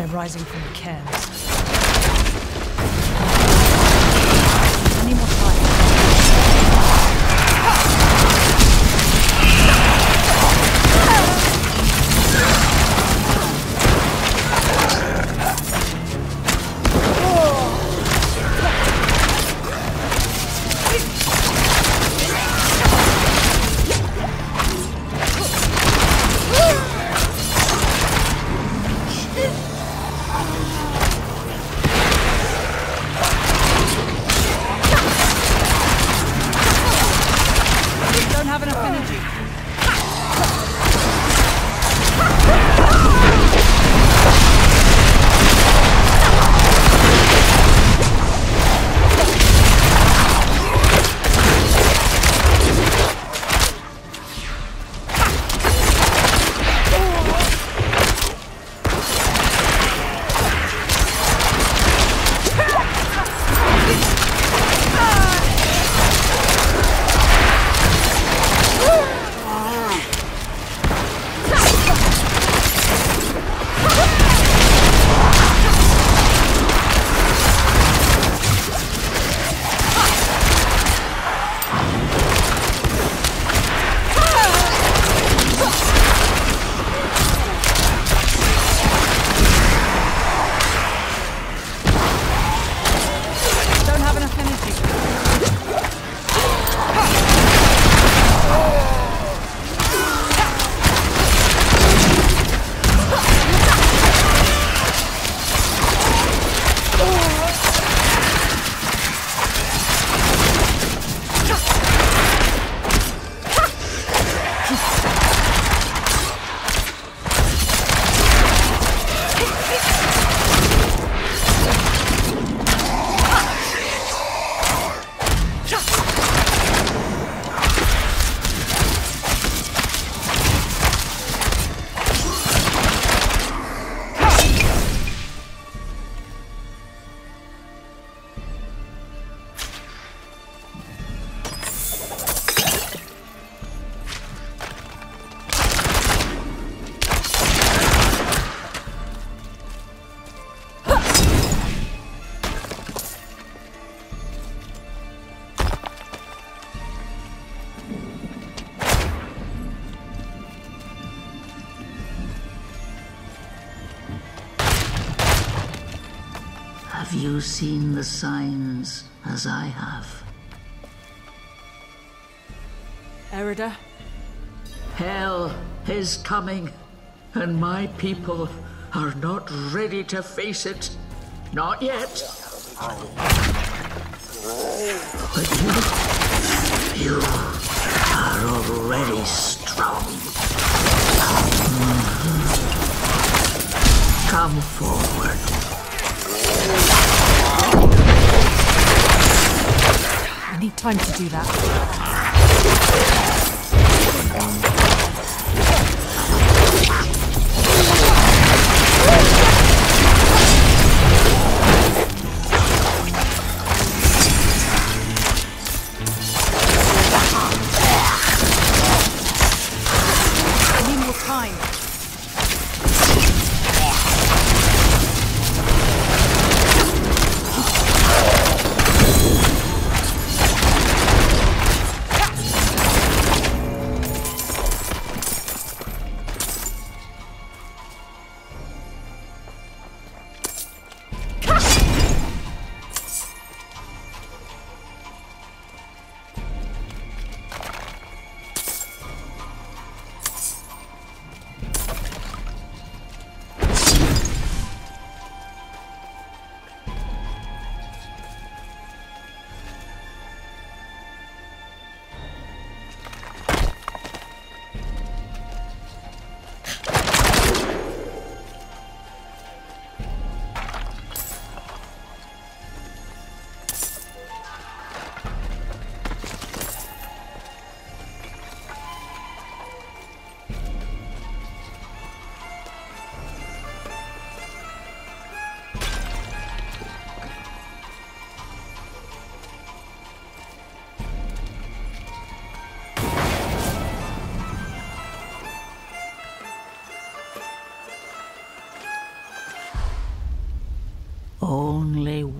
rising from the cairns. Any more time?
Have you seen the signs as I have?
Erida?
Hell is coming, and my people are not ready to face it. Not yet. But you, you are already strong. Come forward.
I need time to do that. I need more time.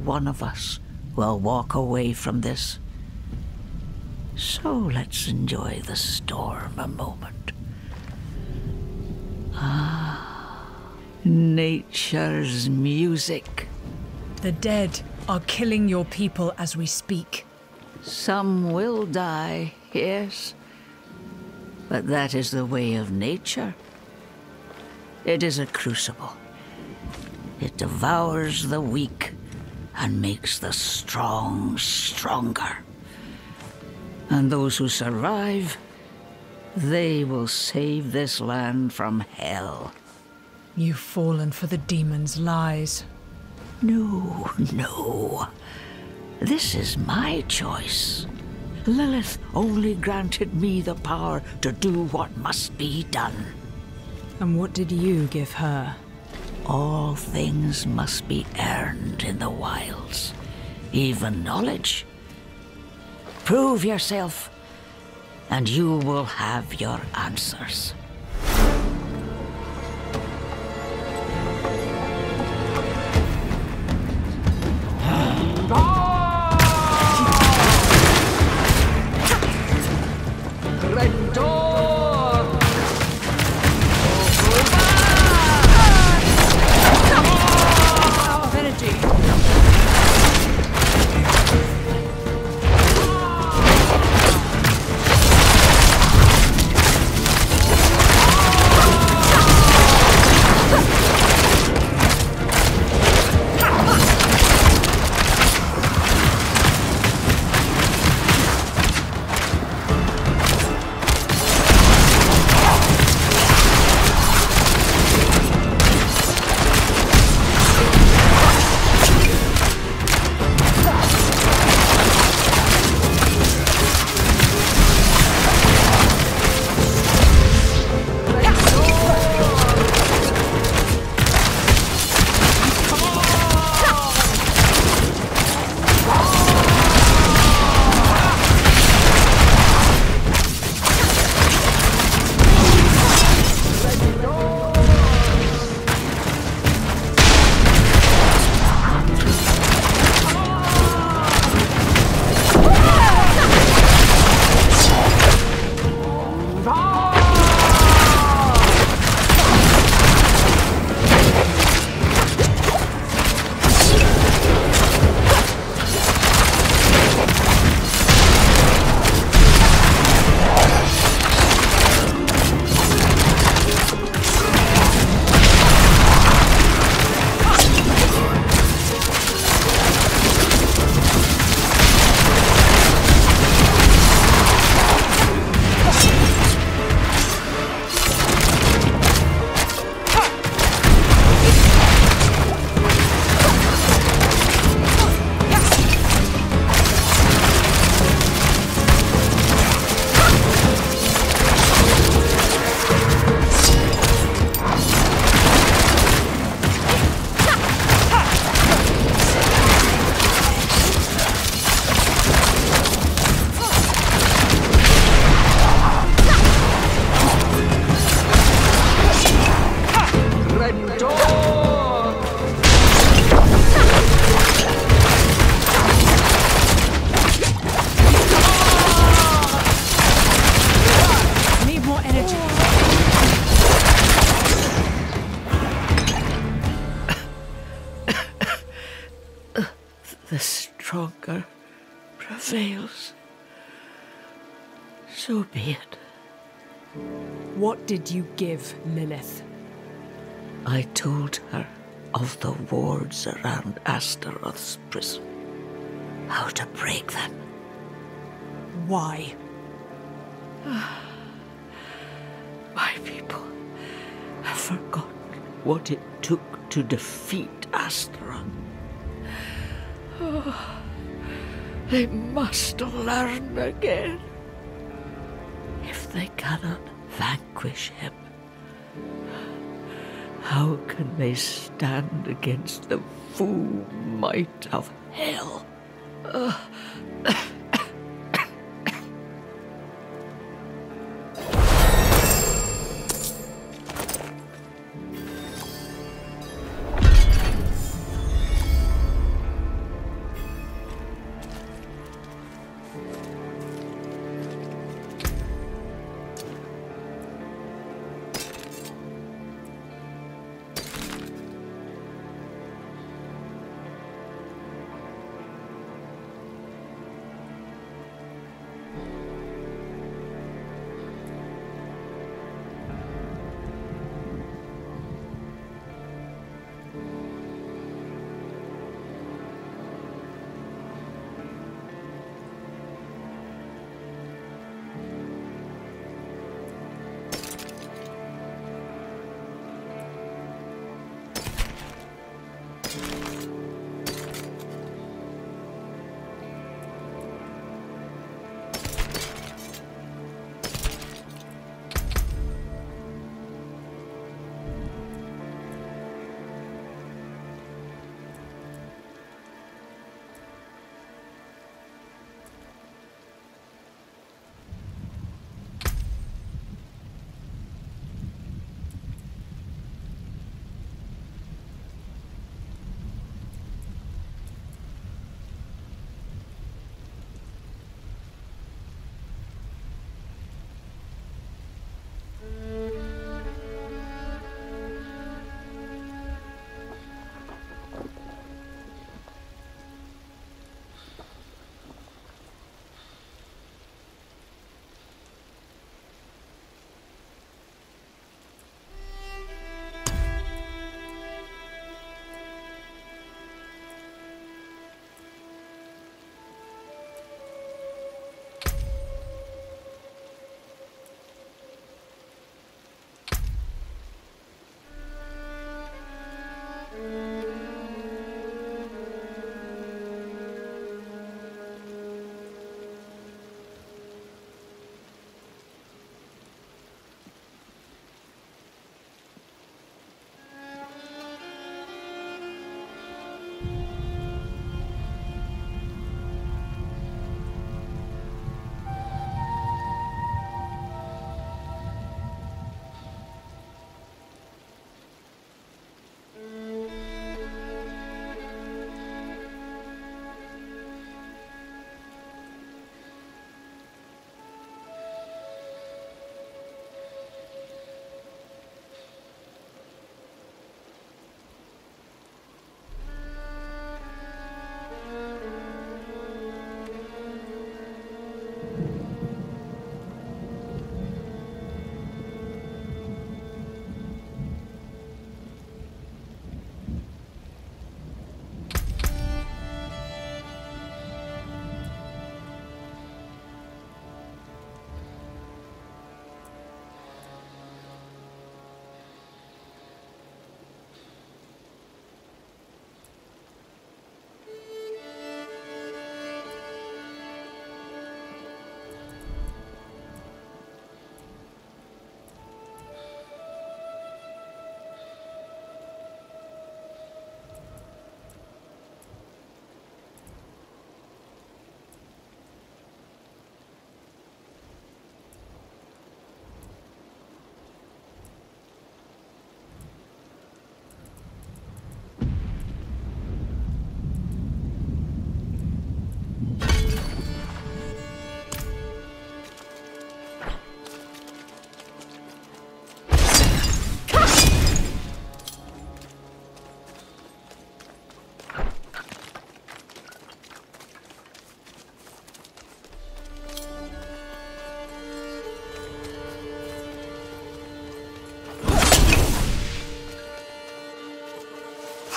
one of us will walk away from this. So let's enjoy the storm a moment. Ah, nature's music.
The dead are killing your people as we speak.
Some will die, yes. But that is the way of nature. It is a crucible. It devours the weak and makes the strong stronger. And those who survive, they will save this land from hell.
You've fallen for the demon's lies.
No, no. This is my choice. Lilith only granted me the power to do what must be done.
And what did you give her?
All things must be earned in the wilds, even knowledge. Prove yourself, and you will have your answers. The stronger prevails. So be it.
What did you give Lilith?
I told her of the wards around Astaroth's prison. How to break them.
Why?
My people have forgotten what it took to defeat Astaroth. Oh, they must learn again. If they cannot vanquish him, how can they stand against the full might of hell? Uh,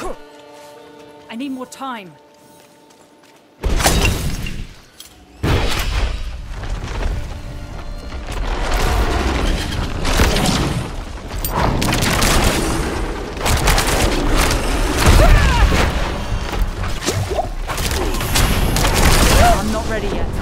I need more time. I'm not ready yet.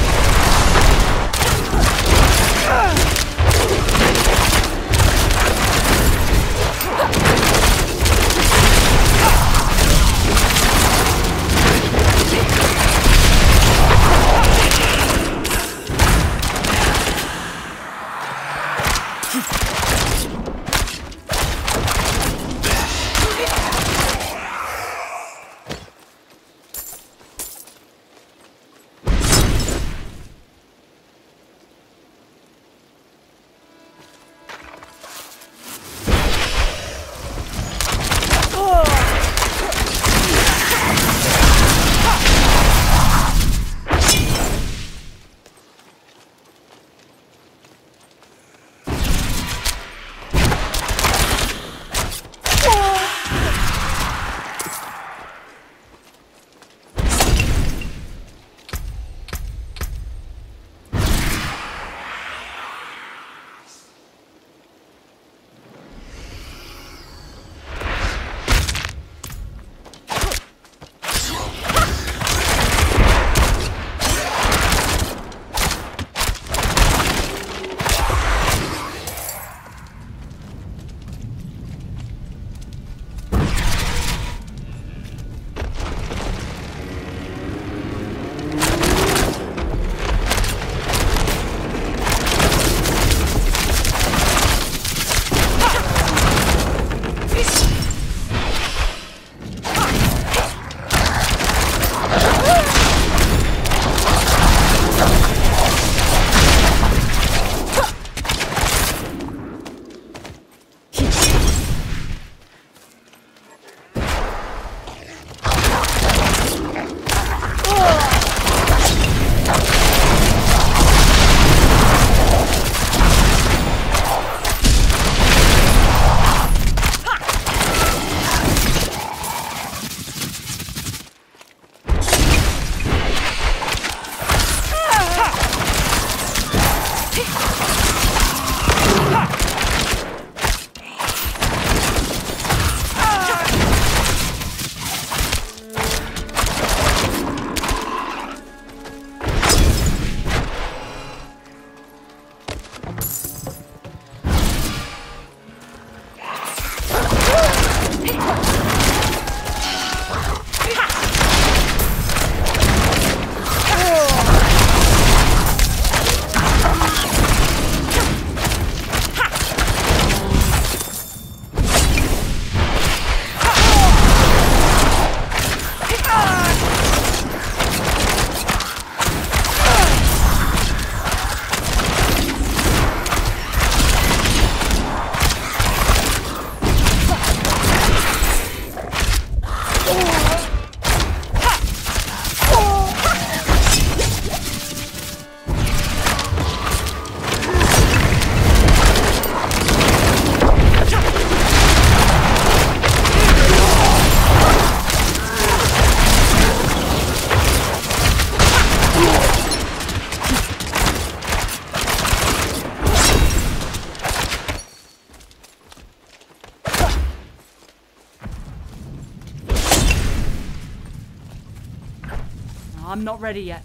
I'm not ready yet.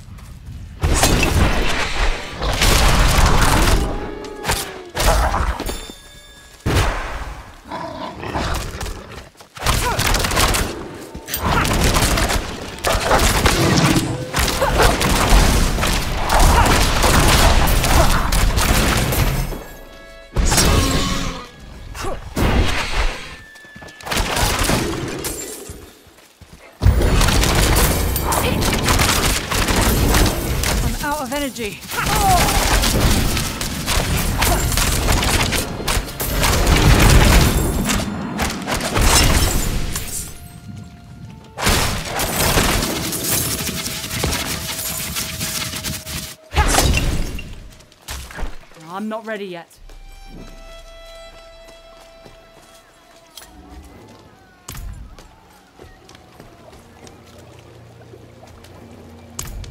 Energy. I'm not ready yet.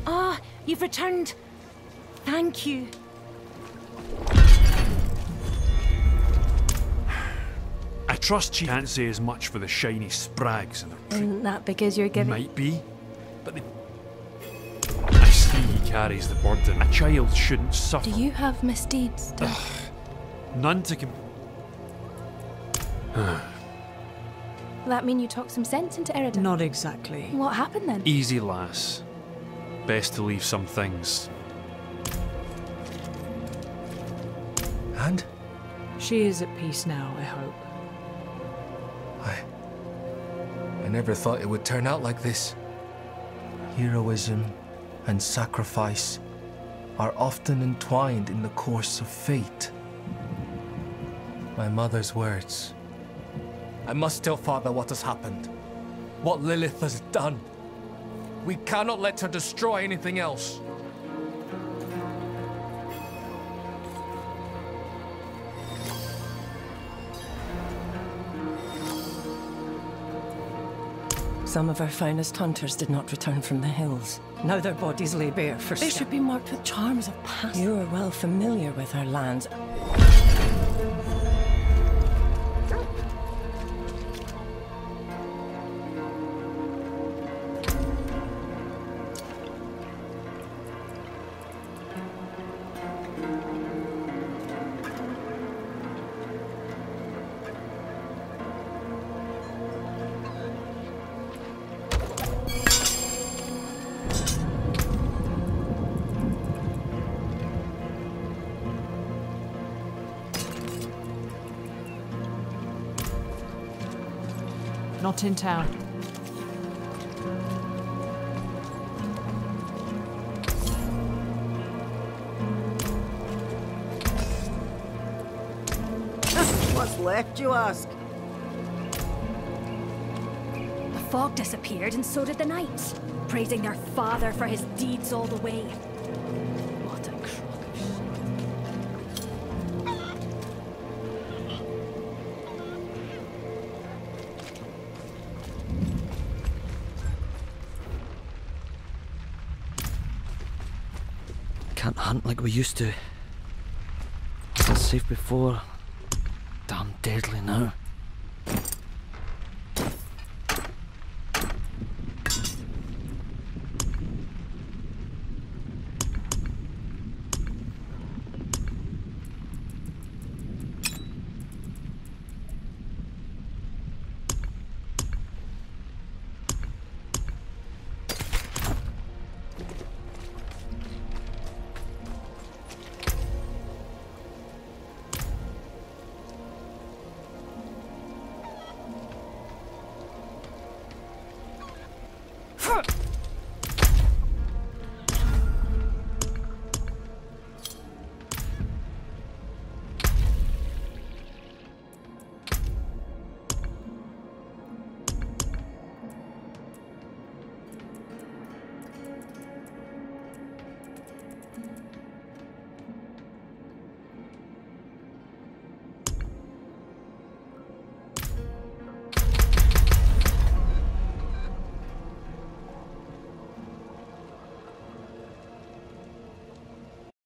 Ah, you've returned. Thank you.
I trust she can't say as much for the shiny sprags in her tree.
Isn't that because you're giving...
Might be, but the... I see he carries the burden. A child shouldn't suffer.
Do you have misdeeds done?
None to com...
Will that mean you talked some sense into Eridan?
Not exactly.
What happened then?
Easy, lass. Best to leave some things.
And?
She is at peace now, I hope.
I... I never thought it would turn out like this. Heroism and sacrifice are often entwined in the course of fate. My mother's words. I must tell Father what has happened. What Lilith has done. We cannot let her destroy anything else.
Some of our finest hunters did not return from the hills. Now their bodies lay bare for They should be marked with charms of passage. You are well familiar with our lands.
Not in town.
What's left, you ask?
The fog disappeared, and so did the knights, praising their father for his deeds all the way. What a crock of shit.
Can't hunt like we used to. Wasn't safe before. Damn deadly now.